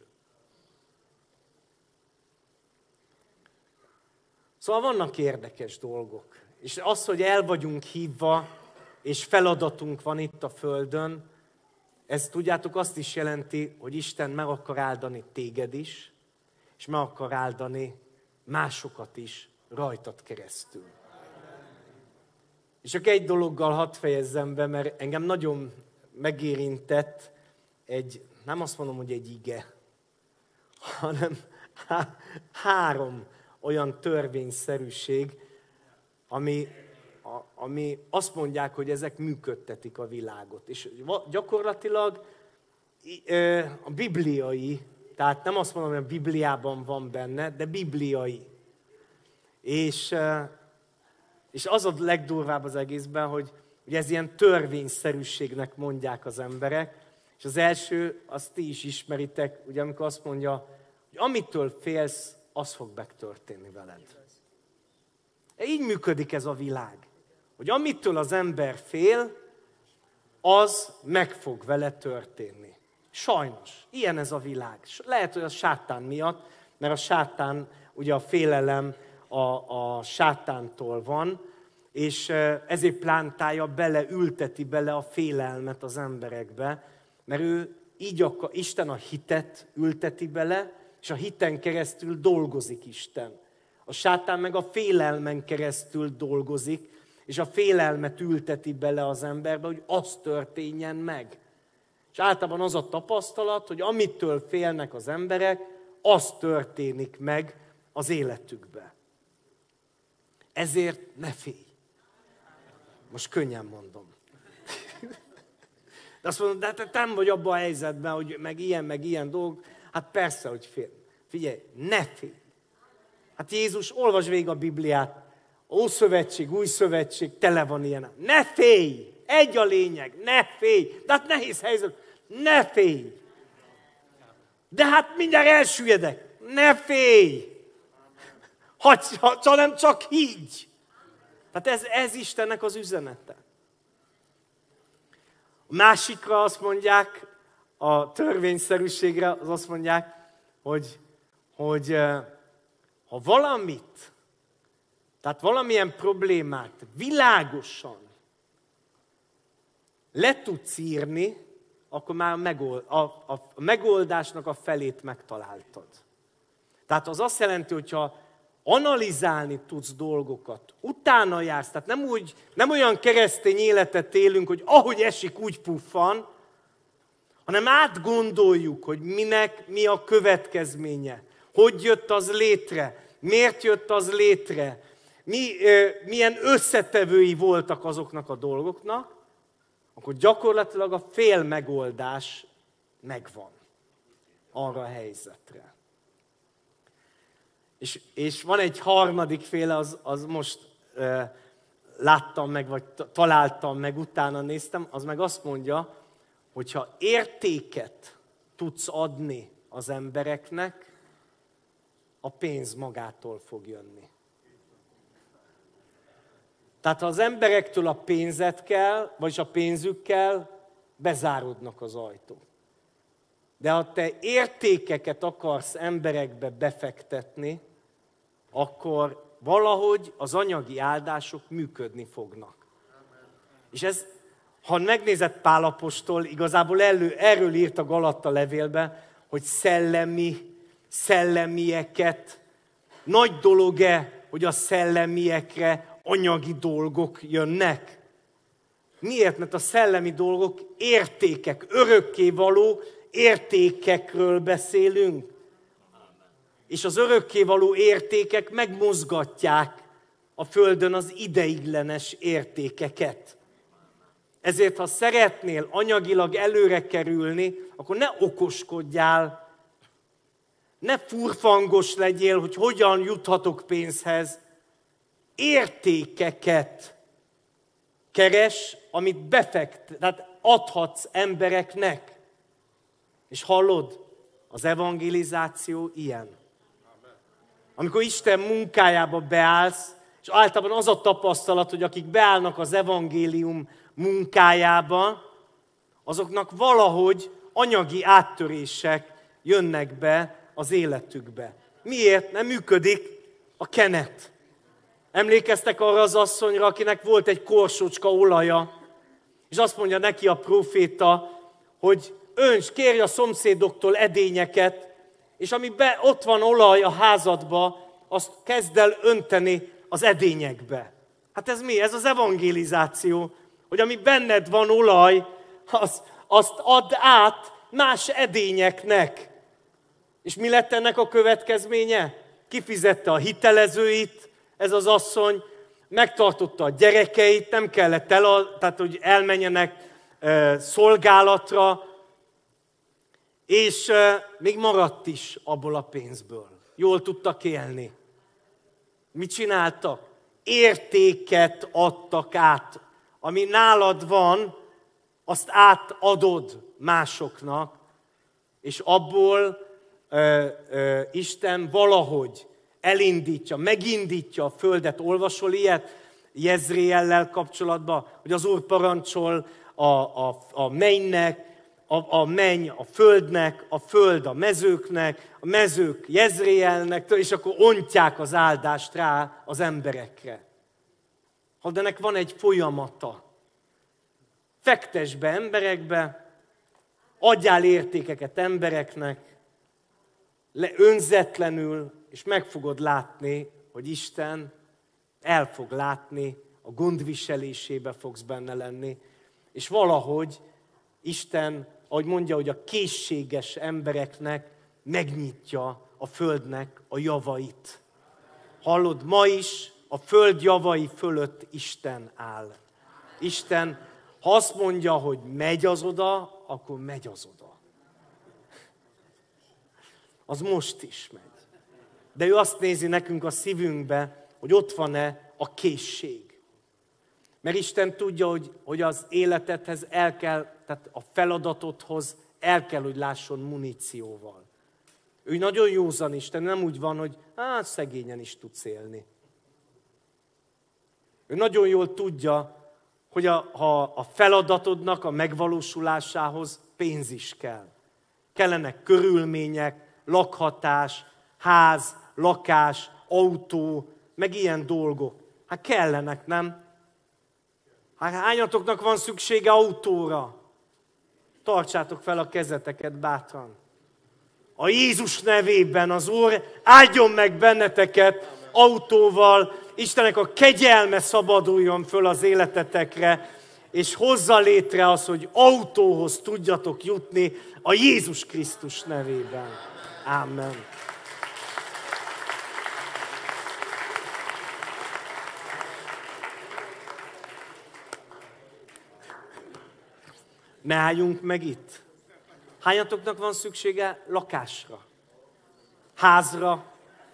Szóval vannak érdekes dolgok. És az, hogy el vagyunk hívva, és feladatunk van itt a Földön, ez tudjátok azt is jelenti, hogy Isten meg akar áldani téged is, és meg akar áldani másokat is rajtad keresztül. És csak egy dologgal hadd fejezzem be, mert engem nagyon megérintett nem azt mondom, hogy egy ige, hanem 3 olyan törvényszerűség, ami azt mondják, hogy ezek működtetik a világot. És gyakorlatilag a bibliai, tehát nem azt mondom, hogy a Bibliában van benne, de bibliai És az a legdurvább az egészben, hogy ez ilyen törvényszerűségnek mondják az emberek, és az első, azt ti is ismeritek, ugye amikor azt mondja, hogy amitől félsz, az fog megtörténni veled. Így működik ez a világ, hogy amitől az ember fél, az meg fog vele történni. Sajnos, ilyen ez a világ. Lehet, hogy a sátán miatt, mert a sátán, ugye a félelem a sátántól van, és ezért plántálja bele, ülteti bele a félelmet az emberekbe, mert ő így akar, Isten a hitet ülteti bele, és a hiten keresztül dolgozik Isten. A sátán meg a félelmen keresztül dolgozik, és a félelmet ülteti bele az emberbe, hogy az történjen meg. És általában az a tapasztalat, hogy amitől félnek az emberek, az történik meg az életükbe. Ezért ne félj. Most könnyen mondom. De azt mondom, de hát nem vagy abban a helyzetben, hogy meg ilyen dolgok. Hát persze, hogy fél. Figyelj, ne félj. Hát Jézus, olvasd végig a Bibliát. Ószövetség, új szövetség, tele van ilyen. Ne félj! Egy a lényeg, ne félj! De hát nehéz helyzet, ne félj! De hát mindjárt elsüllyedek, ne félj! Ha nem csak higgy! Tehát ez Istennek az üzenete. A másikra azt mondják, a törvényszerűségre az azt mondják, hogy ha valamit, tehát valamilyen problémát világosan le tudsz írni, akkor már a megoldásnak a felét megtaláltad. Tehát az azt jelenti, hogyha analizálni tudsz dolgokat, utána jársz, tehát nem olyan keresztény életet élünk, hogy ahogy esik, úgy puffan, hanem átgondoljuk, hogy mi a következménye, hogy jött az létre, miért jött az létre, milyen összetevői voltak azoknak a dolgoknak, akkor gyakorlatilag a fél megoldás megvan arra a helyzetre. És van egy harmadik féle, az most láttam meg, vagy találtam meg, utána néztem, az meg azt mondja, hogyha értéket tudsz adni az embereknek, a pénz magától fog jönni. Tehát ha az emberektől a pénzet kell, vagyis a pénzük kell, bezáródnak az ajtók. De ha te értékeket akarsz emberekbe befektetni, akkor valahogy az anyagi áldások működni fognak. És ez, ha megnézed Pál apostol, igazából erről írt a Galatta levélbe, hogy szellemieket, nagy dolog-e, hogy a szellemiekre anyagi dolgok jönnek? Miért? Mert a szellemi dolgok értékek, örökkévaló értékekről beszélünk. És az örökkévaló értékek megmozgatják a Földön az ideiglenes értékeket. Ezért, ha szeretnél anyagilag előre kerülni, akkor ne okoskodjál, ne furfangos legyél, hogy hogyan juthatok pénzhez. Értékeket keres, amit tehát adhatsz embereknek. És hallod, az evangelizáció ilyen. Amikor Isten munkájába beállsz, és általában az a tapasztalat, hogy akik beállnak az evangélium munkájába, azoknak valahogy anyagi áttörések jönnek be az életükbe. Miért? Nem működik a kenet. Emlékeztek arra az asszonyra, akinek volt egy korsócska olaja, és azt mondja neki a próféta, hogy kérj a szomszédoktól edényeket, és amiben ott van olaj a házadba, azt kezd el önteni az edényekbe. Hát ez mi? Ez az evangelizáció, hogy ami benned van olaj, azt add át más edényeknek. És mi lett ennek a következménye? Kifizette a hitelezőit, ez az asszony, megtartotta a gyerekeit, nem kellett tehát hogy elmenjenek szolgálatra, és még maradt is abból a pénzből. Jól tudtak élni. Mit csináltak? Értéket adtak át. Ami nálad van, azt átadod másoknak, és abból Isten valahogy elindítja, megindítja a földet. Olvasol ilyet Jezreellel kapcsolatban, hogy az Úr parancsol a mennynek, a menny a földnek, a föld a mezőknek, a mezők Jezreelnek, és akkor ontják az áldást rá az emberekre. De ennek van egy folyamata. Fektess be emberekbe, adjál értékeket embereknek, önzetlenül, és meg fogod látni, hogy Isten el fog látni, a gondviselésébe fogsz benne lenni, és valahogy Isten, ahogy mondja, hogy a készséges embereknek megnyitja a földnek a javait. Hallod, ma is a föld javai fölött Isten áll. Isten, ha azt mondja, hogy megy az oda, akkor megy az oda. Az most is megy. De ő azt nézi nekünk a szívünkbe, hogy ott van-e a készség. Mert Isten tudja, hogy az életedhez tehát a feladatodhoz el kell, hogy lásson munícióval. Ő nagyon józan Isten, nem úgy van, hogy szegényen is tudsz élni. Ő nagyon jól tudja, hogy a feladatodnak a megvalósulásához pénz is kell. Kellenek körülmények, lakhatás, ház, lakás, autó, meg ilyen dolgok. Kellenek, nem? Hányatoknak van szüksége autóra? Tartsátok fel a kezeteket bátran. A Jézus nevében az Úr áldjon meg benneteket autóval, Istennek a kegyelme szabaduljon föl az életetekre, és hozza létre az, hogy autóhoz tudjatok jutni a Jézus Krisztus nevében. Amen. Ne álljunk meg itt. Hányatoknak van szüksége lakásra? Házra?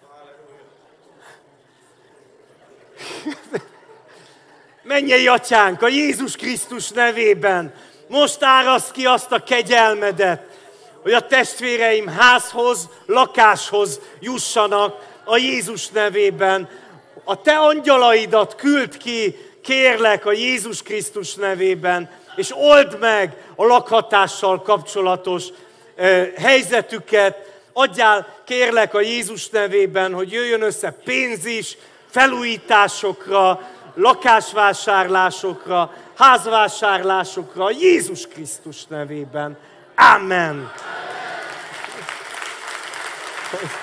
Mennyei Atyánk, a Jézus Krisztus nevében most áraszt ki azt a kegyelmedet, hogy a testvéreim házhoz, lakáshoz jussanak a Jézus nevében. A te angyalaidat küld ki, kérlek, a Jézus Krisztus nevében, és old meg a lakhatással kapcsolatos helyzetüket. Adjál, kérlek, a Jézus nevében, hogy jöjjön össze pénz is, felújításokra, lakásvásárlásokra, házvásárlásokra, a Jézus Krisztus nevében. Amen.